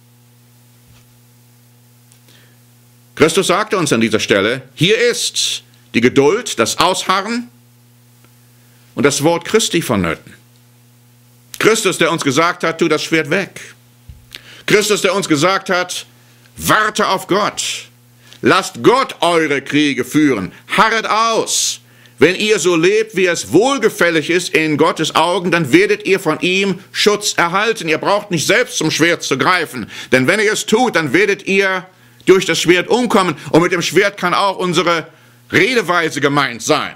Christus sagte uns an dieser Stelle, hier ist die Geduld, das Ausharren und das Wort Christi vonnöten. Christus, der uns gesagt hat, tu das Schwert weg. Christus, der uns gesagt hat, warte auf Gott. Lasst Gott eure Kriege führen. Harret aus. Wenn ihr so lebt, wie es wohlgefällig ist in Gottes Augen, dann werdet ihr von ihm Schutz erhalten. Ihr braucht nicht selbst zum Schwert zu greifen. Denn wenn ihr es tut, dann werdet ihr durch das Schwert umkommen. Und mit dem Schwert kann auch unsere Redeweise gemeint sein.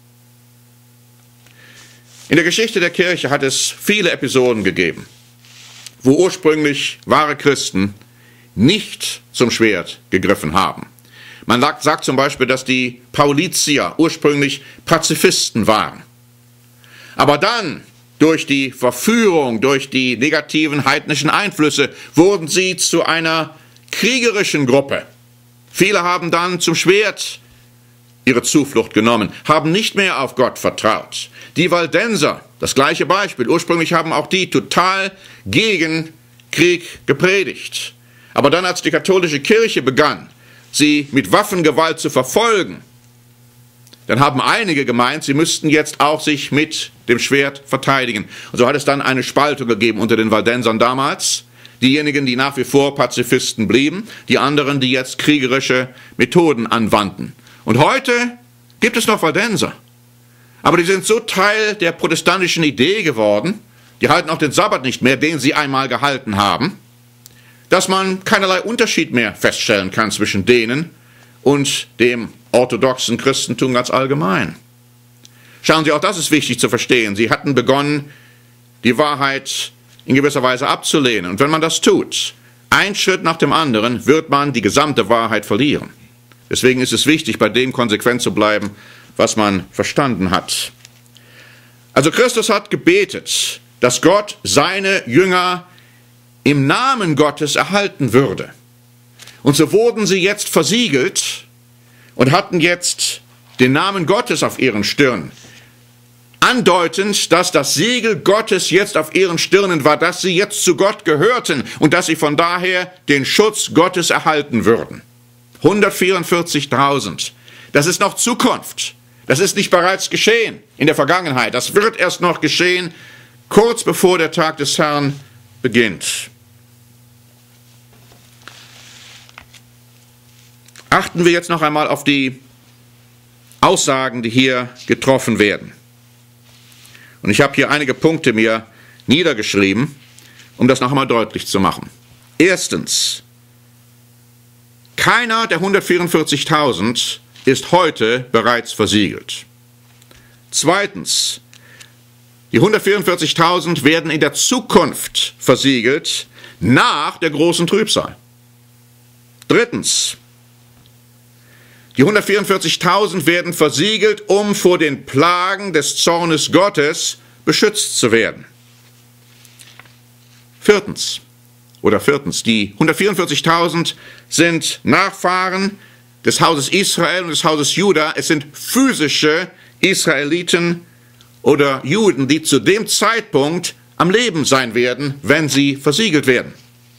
In der Geschichte der Kirche hat es viele Episoden gegeben, wo ursprünglich wahre Christen nicht zum Schwert gegriffen haben. Man sagt zum Beispiel, dass die Paulitier ursprünglich Pazifisten waren. Aber dann, durch die Verführung, durch die negativen heidnischen Einflüsse, wurden sie zu einer kriegerischen Gruppe. Viele haben dann zum Schwert ihre Zuflucht genommen, haben nicht mehr auf Gott vertraut. Die Waldenser, das gleiche Beispiel. Ursprünglich haben auch die total gegen Krieg gepredigt. Aber dann, als die katholische Kirche begann, sie mit Waffengewalt zu verfolgen, dann haben einige gemeint, sie müssten jetzt auch sich mit dem Schwert verteidigen. Und so hat es dann eine Spaltung gegeben unter den Waldensern damals. Diejenigen, die nach wie vor Pazifisten blieben, die anderen, die jetzt kriegerische Methoden anwandten. Und heute gibt es noch Waldenser. Aber die sind so Teil der protestantischen Idee geworden, die halten auch den Sabbat nicht mehr, den sie einmal gehalten haben, dass man keinerlei Unterschied mehr feststellen kann zwischen denen und dem orthodoxen Christentum ganz allgemein. Schauen Sie, auch das ist wichtig zu verstehen. Sie hatten begonnen, die Wahrheit in gewisser Weise abzulehnen. Und wenn man das tut, ein Schritt nach dem anderen, wird man die gesamte Wahrheit verlieren. Deswegen ist es wichtig, bei dem konsequent zu bleiben, was man verstanden hat. Also Christus hat gebetet, dass Gott seine Jünger im Namen Gottes erhalten würde. Und so wurden sie jetzt versiegelt und hatten jetzt den Namen Gottes auf ihren Stirnen, andeutend, dass das Siegel Gottes jetzt auf ihren Stirnen war, dass sie jetzt zu Gott gehörten und dass sie von daher den Schutz Gottes erhalten würden. hundertvierundvierzigtausend. Das ist noch Zukunft. Das ist nicht bereits geschehen in der Vergangenheit. Das wird erst noch geschehen, kurz bevor der Tag des Herrn beginnt. Achten wir jetzt noch einmal auf die Aussagen, die hier getroffen werden. Und ich habe hier einige Punkte mir niedergeschrieben, um das noch einmal deutlich zu machen. Erstens, keiner der hundertvierundvierzigtausend ist heute bereits versiegelt. Zweitens, die hundertvierundvierzigtausend werden in der Zukunft versiegelt nach der großen Trübsal. Drittens, die hundertvierundvierzigtausend werden versiegelt, um vor den Plagen des Zornes Gottes beschützt zu werden. Viertens, oder viertens, die hundertvierundvierzigtausend sind Nachfahren des Hauses Israel und des Hauses Juda. Es sind physische Israeliten oder Juden, die zu dem Zeitpunkt am Leben sein werden, wenn sie versiegelt werden.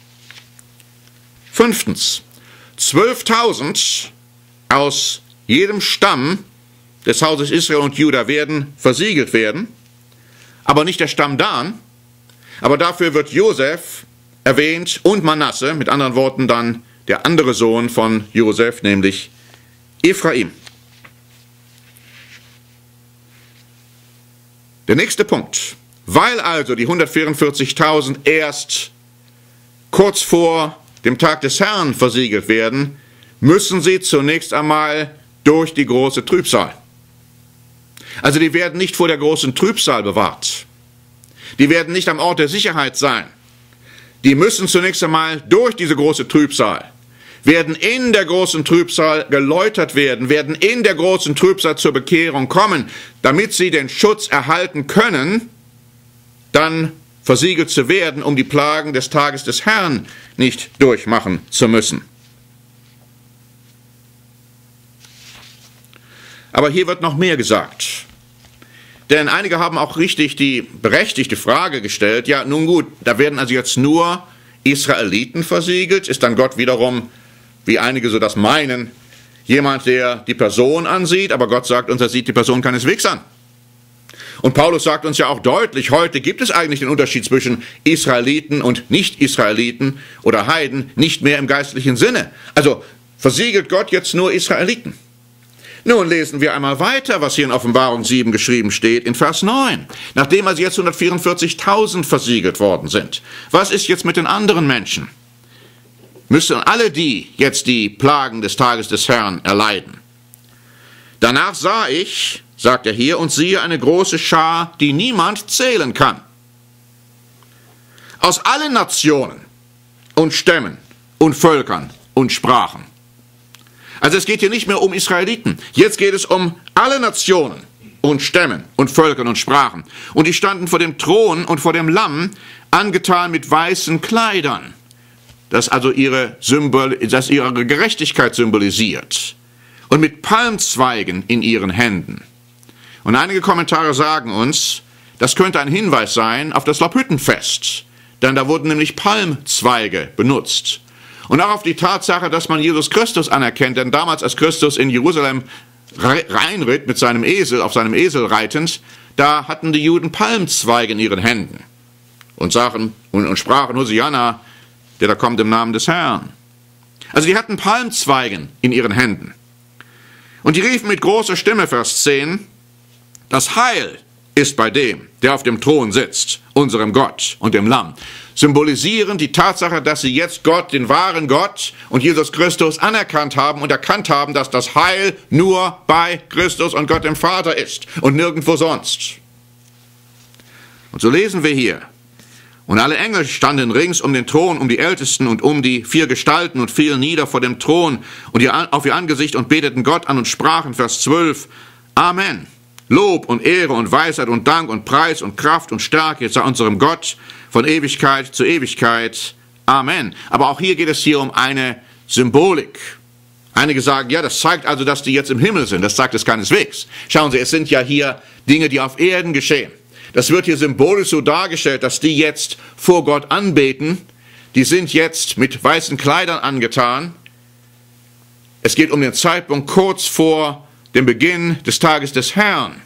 Fünftens, zwölftausend aus jedem Stamm des Hauses Israel und Juda werden versiegelt werden, aber nicht der Stamm Dan, aber dafür wird Josef erwähnt und Manasse, mit anderen Worten dann der andere Sohn von Josef, nämlich Ephraim. Der nächste Punkt. Weil also die hundertvierundvierzigtausend erst kurz vor dem Tag des Herrn versiegelt werden, müssen sie zunächst einmal durch die große Trübsal. Also die werden nicht vor der großen Trübsal bewahrt. Die werden nicht am Ort der Sicherheit sein. Die müssen zunächst einmal durch diese große Trübsal, werden in der großen Trübsal geläutert werden, werden in der großen Trübsal zur Bekehrung kommen, damit sie den Schutz erhalten können, dann versiegelt zu werden, um die Plagen des Tages des Herrn nicht durchmachen zu müssen. Aber hier wird noch mehr gesagt. Denn einige haben auch richtig die berechtigte Frage gestellt, ja nun gut, da werden also jetzt nur Israeliten versiegelt, ist dann Gott wiederum, wie einige so das meinen, jemand, der die Person ansieht, aber Gott sagt uns, er sieht die Person keineswegs an. Und Paulus sagt uns ja auch deutlich, heute gibt es eigentlich den Unterschied zwischen Israeliten und Nicht-Israeliten oder Heiden nicht mehr im geistlichen Sinne. Also versiegelt Gott jetzt nur Israeliten. Nun lesen wir einmal weiter, was hier in Offenbarung sieben geschrieben steht, in Vers neun. Nachdem also jetzt hundertvierundvierzigtausend versiegelt worden sind, was ist jetzt mit den anderen Menschen? Müssen alle die jetzt die Plagen des Tages des Herrn erleiden? Danach sah ich, sagt er hier, und siehe eine große Schar, die niemand zählen kann. Aus allen Nationen und Stämmen und Völkern und Sprachen. Also es geht hier nicht mehr um Israeliten. Jetzt geht es um alle Nationen und Stämmen und Völkern und Sprachen. Und die standen vor dem Thron und vor dem Lamm, angetan mit weißen Kleidern, das also ihre, Symbol, das ihre Gerechtigkeit symbolisiert. Und mit Palmzweigen in ihren Händen. Und einige Kommentare sagen uns, das könnte ein Hinweis sein auf das Laubhüttenfest. Denn da wurden nämlich Palmzweige benutzt. Und auch auf die Tatsache, dass man Jesus Christus anerkennt, denn damals, als Christus in Jerusalem reinritt mit seinem Esel, auf seinem Esel reitend, da hatten die Juden Palmzweige in ihren Händen und, sagen, und, und sprachen, Hosianna, der da kommt im Namen des Herrn. Also die hatten Palmzweigen in ihren Händen. Und die riefen mit großer Stimme, Vers zehn, das Heil ist bei dem, der auf dem Thron sitzt, unserem Gott und dem Lamm. Symbolisieren die Tatsache, dass sie jetzt Gott, den wahren Gott und Jesus Christus anerkannt haben und erkannt haben, dass das Heil nur bei Christus und Gott dem Vater ist und nirgendwo sonst. Und so lesen wir hier, und alle Engel standen rings um den Thron, um die Ältesten und um die vier Gestalten und fielen nieder vor dem Thron und ihr, auf ihr Angesicht und beteten Gott an und sprachen, Vers zwölf, Amen. Lob und Ehre und Weisheit und Dank und Preis und Kraft und Stärke sei unserem Gott von Ewigkeit zu Ewigkeit. Amen. Aber auch hier geht es hier um eine Symbolik. Einige sagen, ja, das zeigt also, dass die jetzt im Himmel sind. Das sagt es keineswegs. Schauen Sie, es sind ja hier Dinge, die auf Erden geschehen. Das wird hier symbolisch so dargestellt, dass die jetzt vor Gott anbeten. Die sind jetzt mit weißen Kleidern angetan. Es geht um den Zeitpunkt kurz vor dem Beginn des Tages des Herrn.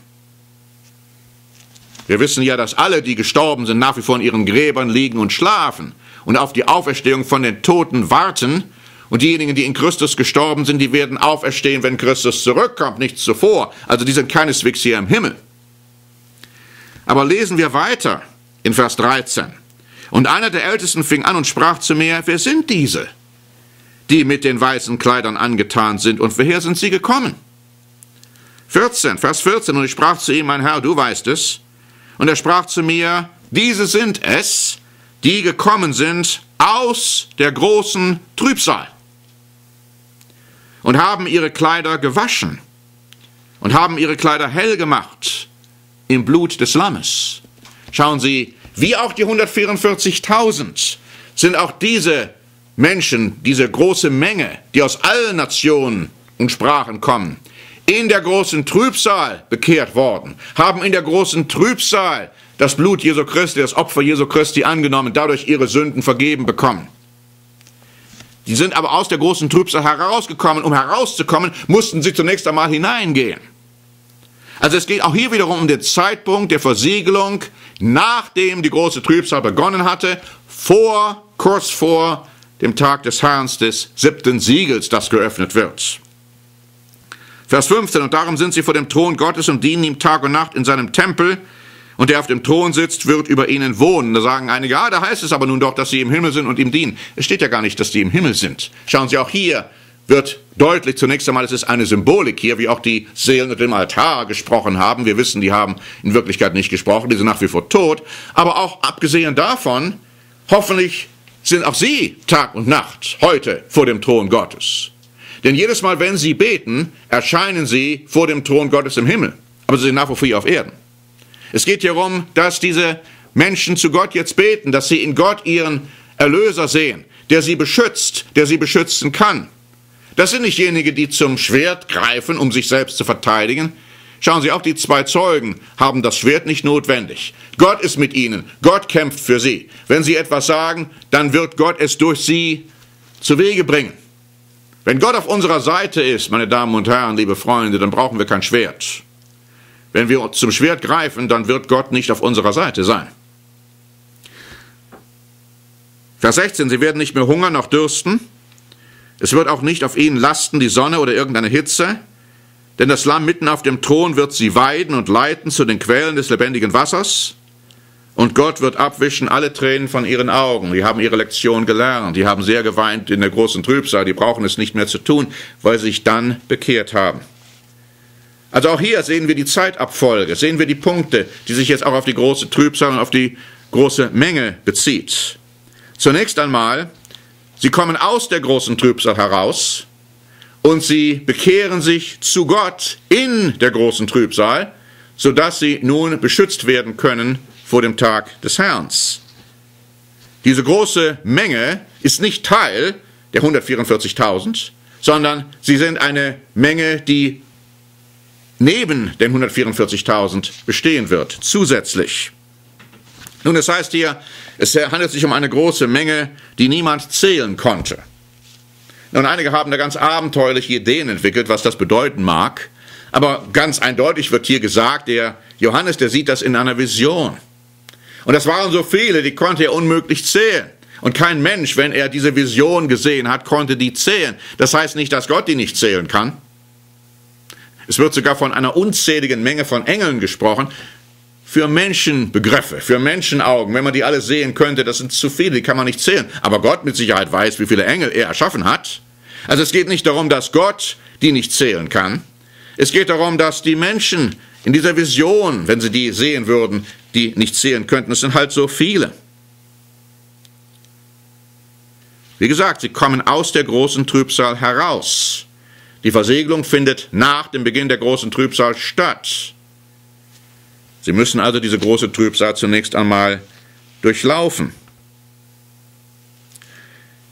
Wir wissen ja, dass alle, die gestorben sind, nach wie vor in ihren Gräbern liegen und schlafen und auf die Auferstehung von den Toten warten. Und diejenigen, die in Christus gestorben sind, die werden auferstehen, wenn Christus zurückkommt, nicht zuvor. Also die sind keineswegs hier im Himmel. Aber lesen wir weiter in Vers dreizehn. Und einer der Ältesten fing an und sprach zu mir, wer sind diese, die mit den weißen Kleidern angetan sind, und woher sind sie gekommen? vierzehn, Vers vierzehn, und ich sprach zu ihm, mein Herr, du weißt es. Und er sprach zu mir, diese sind es, die gekommen sind aus der großen Trübsal und haben ihre Kleider gewaschen und haben ihre Kleider hell gemacht im Blut des Lammes. Schauen Sie, wie auch die hundertvierundvierzigtausend sind auch diese Menschen, diese große Menge, die aus allen Nationen und Sprachen kommen, in der großen Trübsal bekehrt worden, haben in der großen Trübsal das Blut Jesu Christi, das Opfer Jesu Christi angenommen, dadurch ihre Sünden vergeben bekommen. Die sind aber aus der großen Trübsal herausgekommen. Um herauszukommen, mussten sie zunächst einmal hineingehen. Also es geht auch hier wiederum um den Zeitpunkt der Versiegelung, nachdem die große Trübsal begonnen hatte, vor, kurz vor dem Tag des Herrn, des siebten Siegels, das geöffnet wird. Vers fünfzehn, und darum sind sie vor dem Thron Gottes und dienen ihm Tag und Nacht in seinem Tempel, und der auf dem Thron sitzt, wird über ihnen wohnen. Da sagen einige, ja, da heißt es aber nun doch, dass sie im Himmel sind und ihm dienen. Es steht ja gar nicht, dass die im Himmel sind. Schauen Sie, auch hier wird deutlich, zunächst einmal, es ist eine Symbolik hier, wie auch die Seelen unter dem Altar gesprochen haben. Wir wissen, die haben in Wirklichkeit nicht gesprochen, die sind nach wie vor tot. Aber auch abgesehen davon, hoffentlich sind auch sie Tag und Nacht heute vor dem Thron Gottes. Denn jedes Mal, wenn sie beten, erscheinen sie vor dem Thron Gottes im Himmel. Aber sie sind nach wie vor hier auf Erden. Es geht hier darum, dass diese Menschen zu Gott jetzt beten, dass sie in Gott ihren Erlöser sehen, der sie beschützt, der sie beschützen kann. Das sind nicht diejenigen, die zum Schwert greifen, um sich selbst zu verteidigen. Schauen Sie, auch die zwei Zeugen haben das Schwert nicht notwendig. Gott ist mit ihnen, Gott kämpft für sie. Wenn sie etwas sagen, dann wird Gott es durch sie zu Wege bringen. Wenn Gott auf unserer Seite ist, meine Damen und Herren, liebe Freunde, dann brauchen wir kein Schwert. Wenn wir zum Schwert greifen, dann wird Gott nicht auf unserer Seite sein. Vers sechzehn, sie werden nicht mehr hungern noch dürsten. Es wird auch nicht auf ihnen lasten die Sonne oder irgendeine Hitze, denn das Lamm mitten auf dem Thron wird sie weiden und leiten zu den Quellen des lebendigen Wassers. Und Gott wird abwischen alle Tränen von ihren Augen. Die haben ihre Lektion gelernt. Die haben sehr geweint in der großen Trübsal. Die brauchen es nicht mehr zu tun, weil sie sich dann bekehrt haben. Also auch hier sehen wir die Zeitabfolge, sehen wir die Punkte, die sich jetzt auch auf die große Trübsal und auf die große Menge bezieht. Zunächst einmal, sie kommen aus der großen Trübsal heraus und sie bekehren sich zu Gott in der großen Trübsal, sodass sie nun beschützt werden können vor dem Tag des Herrn. Diese große Menge ist nicht Teil der hundertvierundvierzigtausend, sondern sie sind eine Menge, die neben den hundertvierundvierzigtausend bestehen wird, zusätzlich. Nun, es heißt hier, es handelt sich um eine große Menge, die niemand zählen konnte. Nun, einige haben da ganz abenteuerliche Ideen entwickelt, was das bedeuten mag, aber ganz eindeutig wird hier gesagt, der Johannes, der sieht das in einer Vision. Und das waren so viele, die konnte er unmöglich zählen. Und kein Mensch, wenn er diese Vision gesehen hat, konnte die zählen. Das heißt nicht, dass Gott die nicht zählen kann. Es wird sogar von einer unzähligen Menge von Engeln gesprochen. Für Menschenbegriffe, für Menschenaugen, wenn man die alle sehen könnte, das sind zu viele, die kann man nicht zählen. Aber Gott mit Sicherheit weiß, wie viele Engel er erschaffen hat. Also es geht nicht darum, dass Gott die nicht zählen kann. Es geht darum, dass die Menschen in dieser Vision, wenn sie die sehen würden, die nicht zählen könnten, es sind halt so viele. Wie gesagt, sie kommen aus der großen Trübsal heraus. Die Versiegelung findet nach dem Beginn der großen Trübsal statt. Sie müssen also diese große Trübsal zunächst einmal durchlaufen.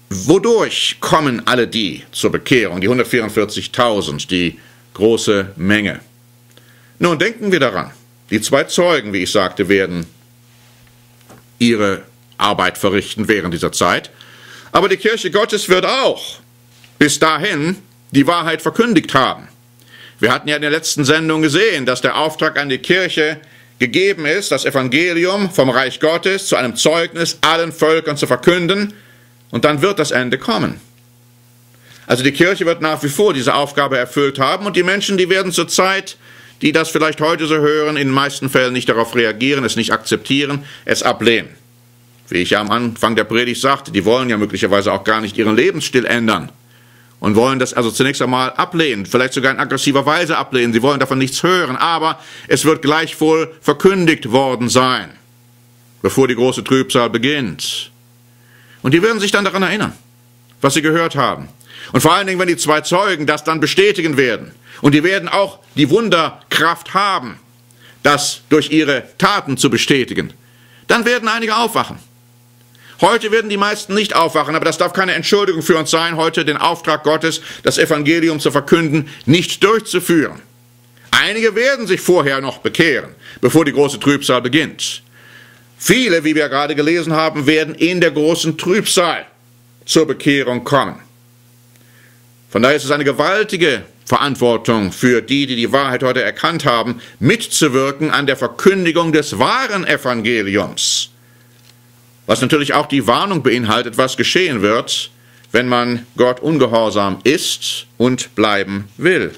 Wodurch kommen alle die zur Bekehrung, die hundertvierundvierzigtausend, die große Menge? Nun, denken wir daran, die zwei Zeugen, wie ich sagte, werden ihre Arbeit verrichten während dieser Zeit, aber die Kirche Gottes wird auch bis dahin die Wahrheit verkündigt haben. Wir hatten ja in der letzten Sendung gesehen, dass der Auftrag an die Kirche gegeben ist, das Evangelium vom Reich Gottes zu einem Zeugnis allen Völkern zu verkünden, und dann wird das Ende kommen. Also die Kirche wird nach wie vor diese Aufgabe erfüllt haben, und die Menschen, die werden zur Zeit, die das vielleicht heute so hören, in den meisten Fällen nicht darauf reagieren, es nicht akzeptieren, es ablehnen. Wie ich ja am Anfang der Predigt sagte, die wollen ja möglicherweise auch gar nicht ihren Lebensstil ändern und wollen das also zunächst einmal ablehnen, vielleicht sogar in aggressiver Weise ablehnen. Sie wollen davon nichts hören, aber es wird gleichwohl verkündigt worden sein, bevor die große Trübsal beginnt. Und die werden sich dann daran erinnern, was sie gehört haben. Und vor allen Dingen, wenn die zwei Zeugen das dann bestätigen werden. Und die werden auch die Wunderkraft haben, das durch ihre Taten zu bestätigen. Dann werden einige aufwachen. Heute werden die meisten nicht aufwachen, aber das darf keine Entschuldigung für uns sein, heute den Auftrag Gottes, das Evangelium zu verkünden, nicht durchzuführen. Einige werden sich vorher noch bekehren, bevor die große Trübsal beginnt. Viele, wie wir gerade gelesen haben, werden in der großen Trübsal zur Bekehrung kommen. Von daher ist es eine gewaltige Verantwortung für die, die die Wahrheit heute erkannt haben, mitzuwirken an der Verkündigung des wahren Evangeliums. Was natürlich auch die Warnung beinhaltet, was geschehen wird, wenn man Gott ungehorsam ist und bleiben will.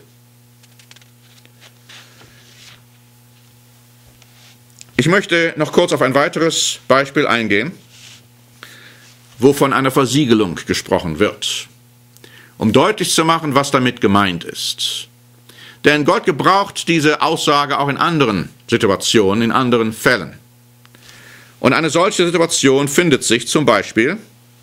Ich möchte noch kurz auf ein weiteres Beispiel eingehen, wo von einer Versiegelung gesprochen wird, um deutlich zu machen, was damit gemeint ist. Denn Gott gebraucht diese Aussage auch in anderen Situationen, in anderen Fällen. Und eine solche Situation findet sich zum Beispiel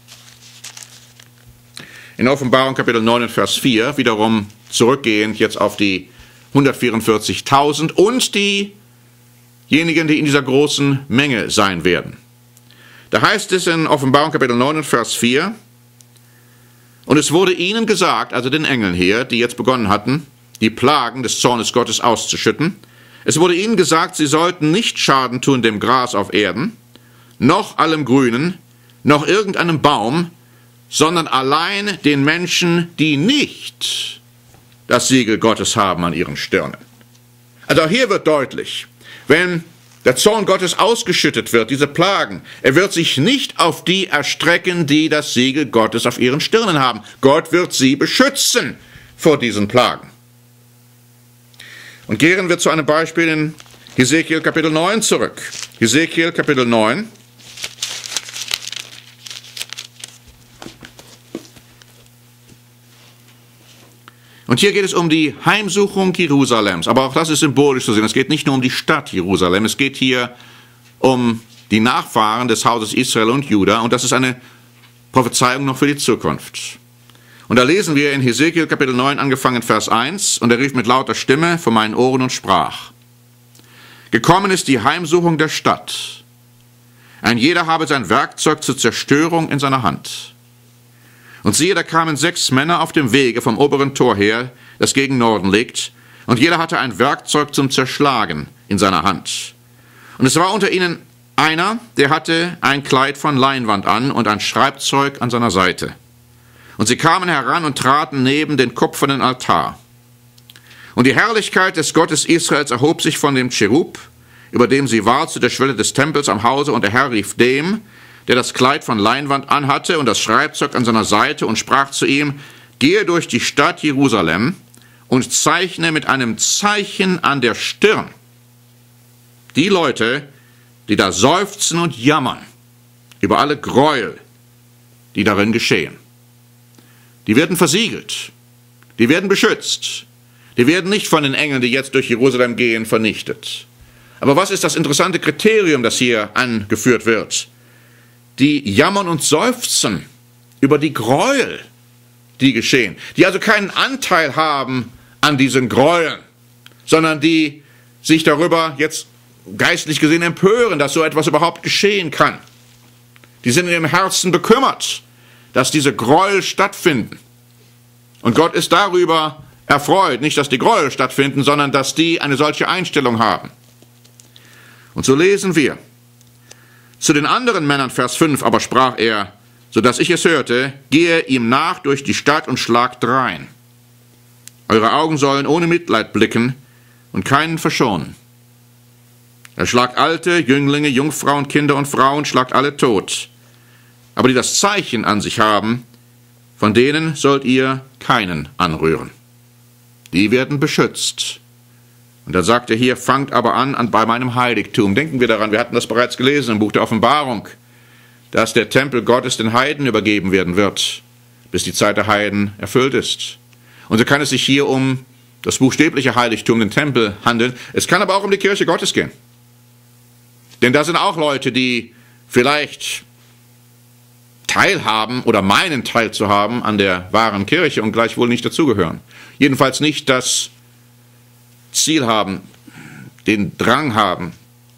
in Offenbarung Kapitel neun und Vers vier, wiederum zurückgehend jetzt auf die hundertvierundvierzigtausend und diejenigen, die in dieser großen Menge sein werden. Da heißt es in Offenbarung Kapitel neun und Vers vier, und es wurde ihnen gesagt, also den Engeln hier, die jetzt begonnen hatten, die Plagen des Zornes Gottes auszuschütten, es wurde ihnen gesagt, sie sollten nicht Schaden tun dem Gras auf Erden, noch allem Grünen, noch irgendeinem Baum, sondern allein den Menschen, die nicht das Siegel Gottes haben an ihren Stirnen. Also auch hier wird deutlich, wenn der Zorn Gottes ausgeschüttet wird, diese Plagen, er wird sich nicht auf die erstrecken, die das Siegel Gottes auf ihren Stirnen haben. Gott wird sie beschützen vor diesen Plagen. Und kehren wir zu einem Beispiel in Hesekiel Kapitel neun zurück. Hesekiel Kapitel neun. Und hier geht es um die Heimsuchung Jerusalems, aber auch das ist symbolisch zu sehen. Es geht nicht nur um die Stadt Jerusalem, es geht hier um die Nachfahren des Hauses Israel und Juda, und das ist eine Prophezeiung noch für die Zukunft. Und da lesen wir in Hesekiel Kapitel neun, angefangen Vers eins, und er rief mit lauter Stimme vor meinen Ohren und sprach: Gekommen ist die Heimsuchung der Stadt. Ein jeder habe sein Werkzeug zur Zerstörung in seiner Hand. Und siehe, da kamen sechs Männer auf dem Wege vom oberen Tor her, das gegen Norden liegt, und jeder hatte ein Werkzeug zum Zerschlagen in seiner Hand. Und es war unter ihnen einer, der hatte ein Kleid von Leinwand an und ein Schreibzeug an seiner Seite. Und sie kamen heran und traten neben den kupfernen Altar. Und die Herrlichkeit des Gottes Israels erhob sich von dem Cherub, über dem sie war, zu der Schwelle des Tempels am Hause, und der Herr rief dem, der das Kleid von Leinwand anhatte und das Schreibzeug an seiner Seite, und sprach zu ihm: Gehe durch die Stadt Jerusalem und zeichne mit einem Zeichen an der Stirn die Leute, die da seufzen und jammern über alle Gräuel, die darin geschehen. Die werden versiegelt, die werden beschützt, die werden nicht von den Engeln, die jetzt durch Jerusalem gehen, vernichtet. Aber was ist das interessante Kriterium, das hier angeführt wird? Die jammern und seufzen über die Gräuel, die geschehen, die also keinen Anteil haben an diesen Gräueln, sondern die sich darüber jetzt geistlich gesehen empören, dass so etwas überhaupt geschehen kann. Die sind in ihrem Herzen bekümmert, dass diese Gräuel stattfinden. Und Gott ist darüber erfreut, nicht, dass die Gräuel stattfinden, sondern dass die eine solche Einstellung haben. Und so lesen wir. Zu den anderen Männern, Vers fünf, aber sprach er, so dass ich es hörte, gehe ihm nach durch die Stadt und schlagt drein. Eure Augen sollen ohne Mitleid blicken und keinen verschonen. Er schlagt Alte, Jünglinge, Jungfrauen, Kinder und Frauen, schlagt alle tot. Aber die das Zeichen an sich haben, von denen sollt ihr keinen anrühren. Die werden beschützt. Und dann sagt er hier, fangt aber an, an bei meinem Heiligtum. Denken wir daran, wir hatten das bereits gelesen im Buch der Offenbarung, dass der Tempel Gottes den Heiden übergeben werden wird, bis die Zeit der Heiden erfüllt ist. Und so kann es sich hier um das buchstäbliche Heiligtum, den Tempel, handeln. Es kann aber auch um die Kirche Gottes gehen. Denn da sind auch Leute, die vielleicht teilhaben oder meinen teilzuhaben an der wahren Kirche und gleichwohl nicht dazugehören. Jedenfalls nicht das Ziel haben, den Drang haben,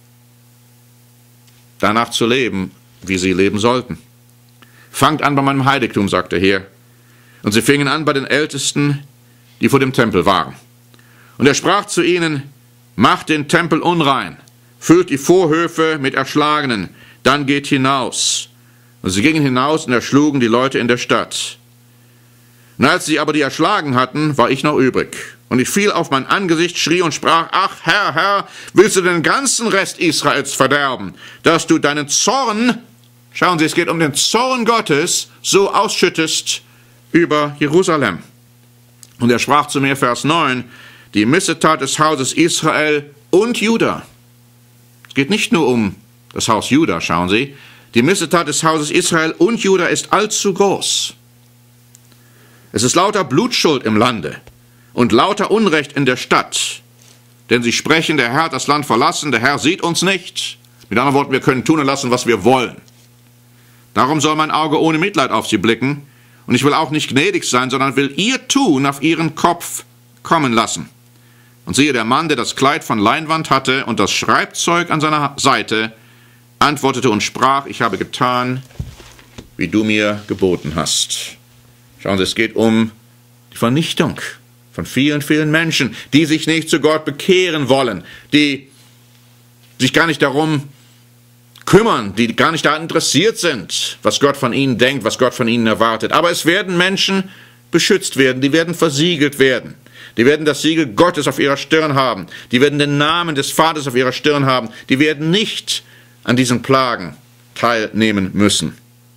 danach zu leben, wie sie leben sollten. Fangt an bei meinem Heiligtum, sagt er hier. Und sie fingen an bei den Ältesten, die vor dem Tempel waren. Und er sprach zu ihnen, macht den Tempel unrein, füllt die Vorhöfe mit Erschlagenen, dann geht hinaus. Und sie gingen hinaus und erschlugen die Leute in der Stadt. Und als sie aber die erschlagen hatten, war ich noch übrig. Und ich fiel auf mein Angesicht, schrie und sprach, ach Herr, Herr, willst du den ganzen Rest Israels verderben, dass du deinen Zorn, schauen Sie, es geht um den Zorn Gottes, so ausschüttest über Jerusalem. Und er sprach zu mir, Vers neun, die Missetat des Hauses Israel und Juda. Es geht nicht nur um das Haus Juda, schauen Sie. Die Missetat des Hauses Israel und Juda ist allzu groß. Es ist lauter Blutschuld im Lande und lauter Unrecht in der Stadt. Denn sie sprechen, der Herr hat das Land verlassen, der Herr sieht uns nicht. Mit anderen Worten, wir können tun und lassen, was wir wollen. Darum soll mein Auge ohne Mitleid auf sie blicken. Und ich will auch nicht gnädig sein, sondern will ihr Tun auf ihren Kopf kommen lassen. Und siehe, der Mann, der das Kleid von Leinwand hatte und das Schreibzeug an seiner Seite, antwortete und sprach, ich habe getan, wie du mir geboten hast. Schauen Sie, es geht um die Vernichtung von vielen, vielen Menschen, die sich nicht zu Gott bekehren wollen, die sich gar nicht darum kümmern, die gar nicht daran interessiert sind, was Gott von ihnen denkt, was Gott von ihnen erwartet. Aber es werden Menschen beschützt werden, die werden versiegelt werden. Die werden das Siegel Gottes auf ihrer Stirn haben. Die werden den Namen des Vaters auf ihrer Stirn haben. Die werden nicht an diesen Plagen teilnehmen müssen.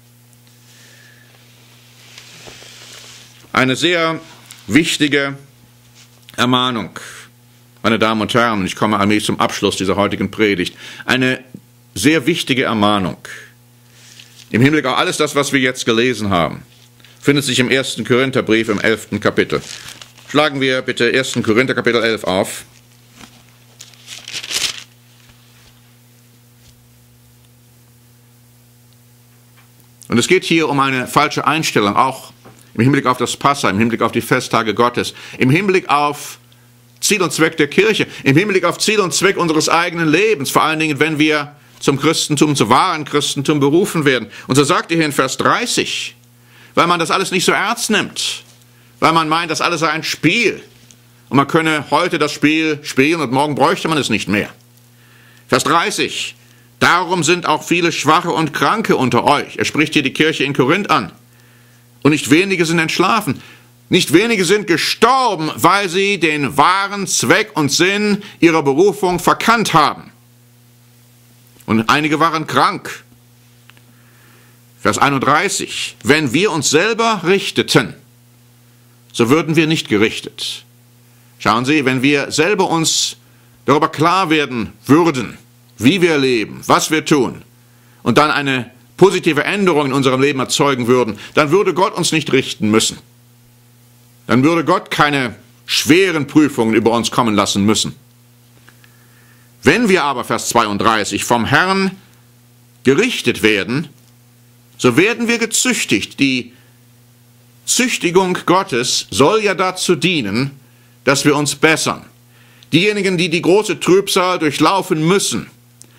Eine sehr wichtige Ermahnung, meine Damen und Herren, und ich komme allmählich zum Abschluss dieser heutigen Predigt. Eine sehr wichtige Ermahnung. Im Hinblick auf alles das, was wir jetzt gelesen haben, findet sich im ersten Korintherbrief im elften Kapitel. Schlagen wir bitte ersten Korinther Kapitel elf auf. Und es geht hier um eine falsche Einstellung, auch im Hinblick auf das Passa, im Hinblick auf die Festtage Gottes, im Hinblick auf Ziel und Zweck der Kirche, im Hinblick auf Ziel und Zweck unseres eigenen Lebens, vor allen Dingen, wenn wir zum Christentum, zum wahren Christentum berufen werden. Und so sagt er hier in Vers dreißig, weil man das alles nicht so ernst nimmt, weil man meint, das alles sei ein Spiel und man könne heute das Spiel spielen und morgen bräuchte man es nicht mehr. Vers dreißig, darum sind auch viele Schwache und Kranke unter euch. Er spricht hier die Kirche in Korinth an. Und nicht wenige sind entschlafen. Nicht wenige sind gestorben, weil sie den wahren Zweck und Sinn ihrer Berufung verkannt haben. Und einige waren krank. Vers einunddreißig. Wenn wir uns selber richteten, so würden wir nicht gerichtet. Schauen Sie, wenn wir selber uns darüber klar werden würden, wie wir leben, was wir tun, und dann eine positive Änderung in unserem Leben erzeugen würden, dann würde Gott uns nicht richten müssen. Dann würde Gott keine schweren Prüfungen über uns kommen lassen müssen. Wenn wir aber, Vers zweiunddreißig, vom Herrn gerichtet werden, so werden wir gezüchtigt. Die Züchtigung Gottes soll ja dazu dienen, dass wir uns bessern. Diejenigen, die die große Trübsal durchlaufen müssen,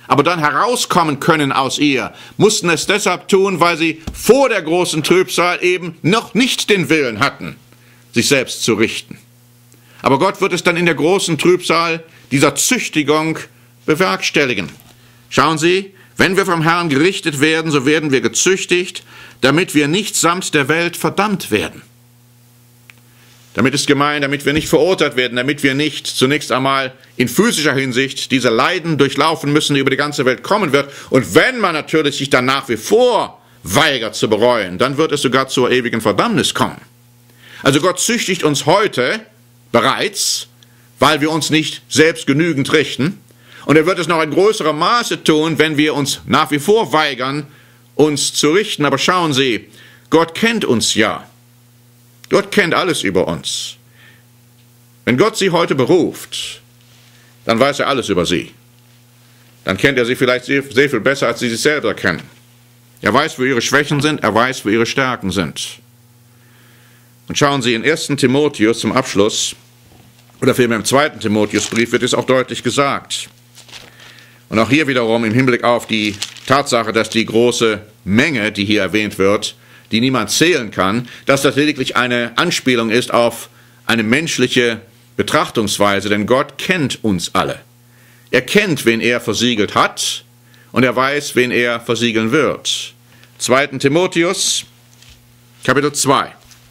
aber dann herauskommen können aus ihr, mussten es deshalb tun, weil sie vor der großen Trübsal eben noch nicht den Willen hatten, sich selbst zu richten. Aber Gott wird es dann in der großen Trübsal dieser Züchtigung bewerkstelligen. Schauen Sie, wenn wir vom Herrn gerichtet werden, so werden wir gezüchtigt, damit wir nicht samt der Welt verdammt werden. Damit ist gemeint, damit wir nicht verurteilt werden, damit wir nicht zunächst einmal in physischer Hinsicht diese Leiden durchlaufen müssen, die über die ganze Welt kommen wird. Und wenn man natürlich sich dann nach wie vor weigert zu bereuen, dann wird es sogar zur ewigen Verdammnis kommen. Also Gott züchtigt uns heute bereits, weil wir uns nicht selbst genügend richten. Und er wird es noch in größerem Maße tun, wenn wir uns nach wie vor weigern, uns zu richten. Aber schauen Sie, Gott kennt uns ja. Gott kennt alles über uns. Wenn Gott Sie heute beruft, dann weiß er alles über Sie. Dann kennt er Sie vielleicht sehr, sehr viel besser, als Sie sich selber kennen. Er weiß, wo Ihre Schwächen sind, er weiß, wo Ihre Stärken sind. Und schauen Sie, in ersten Timotheus zum Abschluss, oder vielmehr im zweiten Timotheusbrief wird es auch deutlich gesagt. Und auch hier wiederum im Hinblick auf die Tatsache, dass die große Menge, die hier erwähnt wird, die niemand zählen kann, dass das lediglich eine Anspielung ist auf eine menschliche Betrachtungsweise, denn Gott kennt uns alle. Er kennt, wen er versiegelt hat, und er weiß, wen er versiegeln wird. zweiten Timotheus, Kapitel zwei.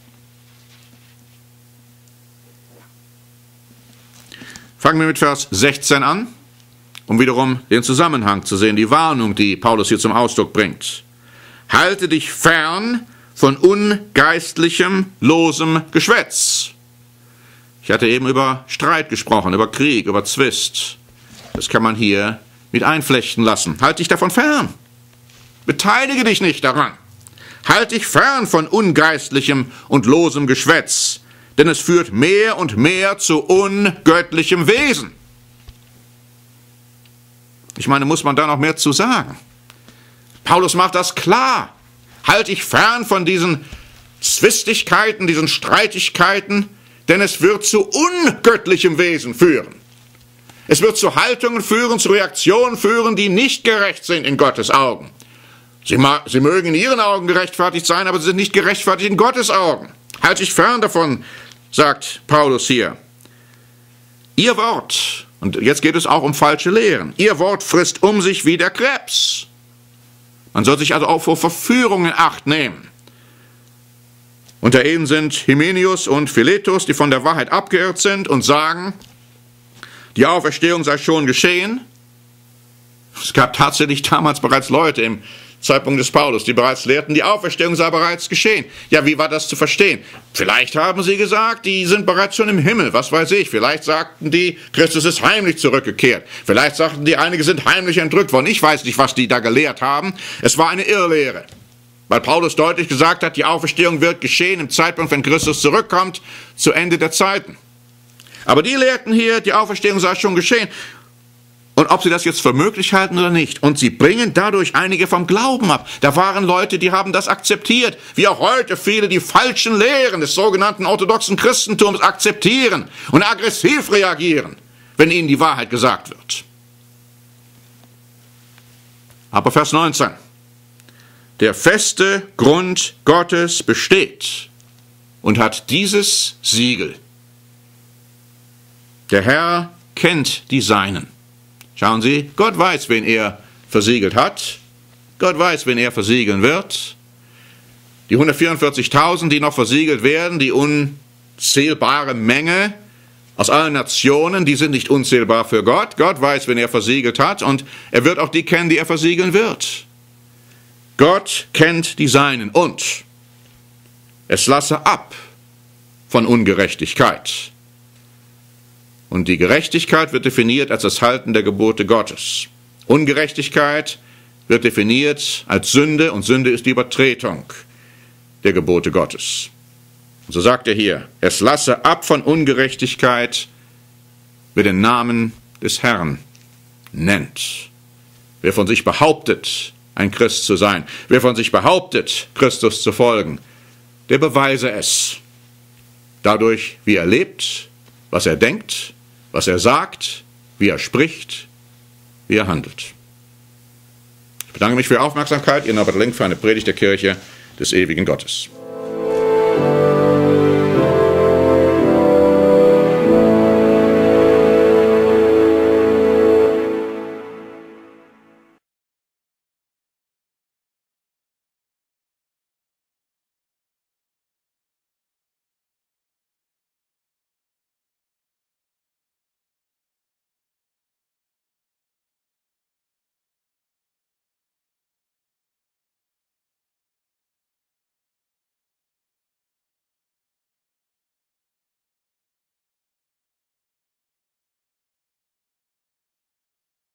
Fangen wir mit Vers sechzehn an, um wiederum den Zusammenhang zu sehen, die Warnung, die Paulus hier zum Ausdruck bringt. Halte dich fern von ungeistlichem, losem Geschwätz. Ich hatte eben über Streit gesprochen, über Krieg, über Zwist. Das kann man hier mit einflechten lassen. Halt dich davon fern. Beteilige dich nicht daran. Halt dich fern von ungeistlichem und losem Geschwätz, denn es führt mehr und mehr zu ungöttlichem Wesen. Ich meine, muss man da noch mehr zu sagen? Paulus macht das klar. Halt dich fern von diesen Zwistigkeiten, diesen Streitigkeiten, denn es wird zu ungöttlichem Wesen führen. Es wird zu Haltungen führen, zu Reaktionen führen, die nicht gerecht sind in Gottes Augen. Sie, sie mögen in ihren Augen gerechtfertigt sein, aber sie sind nicht gerechtfertigt in Gottes Augen. Halt dich fern davon, sagt Paulus hier. Ihr Wort, und jetzt geht es auch um falsche Lehren, ihr Wort frisst um sich wie der Krebs. Man soll sich also auch vor Verführungen Acht nehmen. Unter ihnen sind Hymenius und Philetus, die von der Wahrheit abgeirrt sind und sagen, die Auferstehung sei schon geschehen. Es gab tatsächlich damals bereits Leute im Zeitpunkt des Paulus, die bereits lehrten, die Auferstehung sei bereits geschehen. Ja, wie war das zu verstehen? Vielleicht haben sie gesagt, die sind bereits schon im Himmel, was weiß ich. Vielleicht sagten die, Christus ist heimlich zurückgekehrt. Vielleicht sagten die, einige sind heimlich entrückt worden. Ich weiß nicht, was die da gelehrt haben. Es war eine Irrlehre, weil Paulus deutlich gesagt hat, die Auferstehung wird geschehen im Zeitpunkt, wenn Christus zurückkommt, zu Ende der Zeiten. Aber die lehrten hier, die Auferstehung sei schon geschehen. Und ob sie das jetzt für möglich halten oder nicht. Und sie bringen dadurch einige vom Glauben ab. Da waren Leute, die haben das akzeptiert. Wie auch heute viele die falschen Lehren des sogenannten orthodoxen Christentums akzeptieren und aggressiv reagieren, wenn ihnen die Wahrheit gesagt wird. Aber Vers neunzehn. Der feste Grund Gottes besteht und hat dieses Siegel. Der Herr kennt die Seinen. Schauen Sie, Gott weiß, wen er versiegelt hat. Gott weiß, wen er versiegeln wird. Die hundertvierundvierzigtausend, die noch versiegelt werden, die unzählbare Menge aus allen Nationen, die sind nicht unzählbar für Gott. Gott weiß, wen er versiegelt hat, und er wird auch die kennen, die er versiegeln wird. Gott kennt die Seinen, und es lasse ab von Ungerechtigkeit. Und die Gerechtigkeit wird definiert als das Halten der Gebote Gottes. Ungerechtigkeit wird definiert als Sünde, und Sünde ist die Übertretung der Gebote Gottes. Und so sagt er hier, es lasse ab von Ungerechtigkeit, wer den Namen des Herrn nennt. Wer von sich behauptet, ein Christ zu sein, wer von sich behauptet, Christus zu folgen, der beweise es. Dadurch, wie er lebt, was er denkt, was er sagt, wie er spricht, wie er handelt. Ich bedanke mich für Ihre Aufmerksamkeit. Ihr Norbert Link für eine Predigt der Kirche des ewigen Gottes.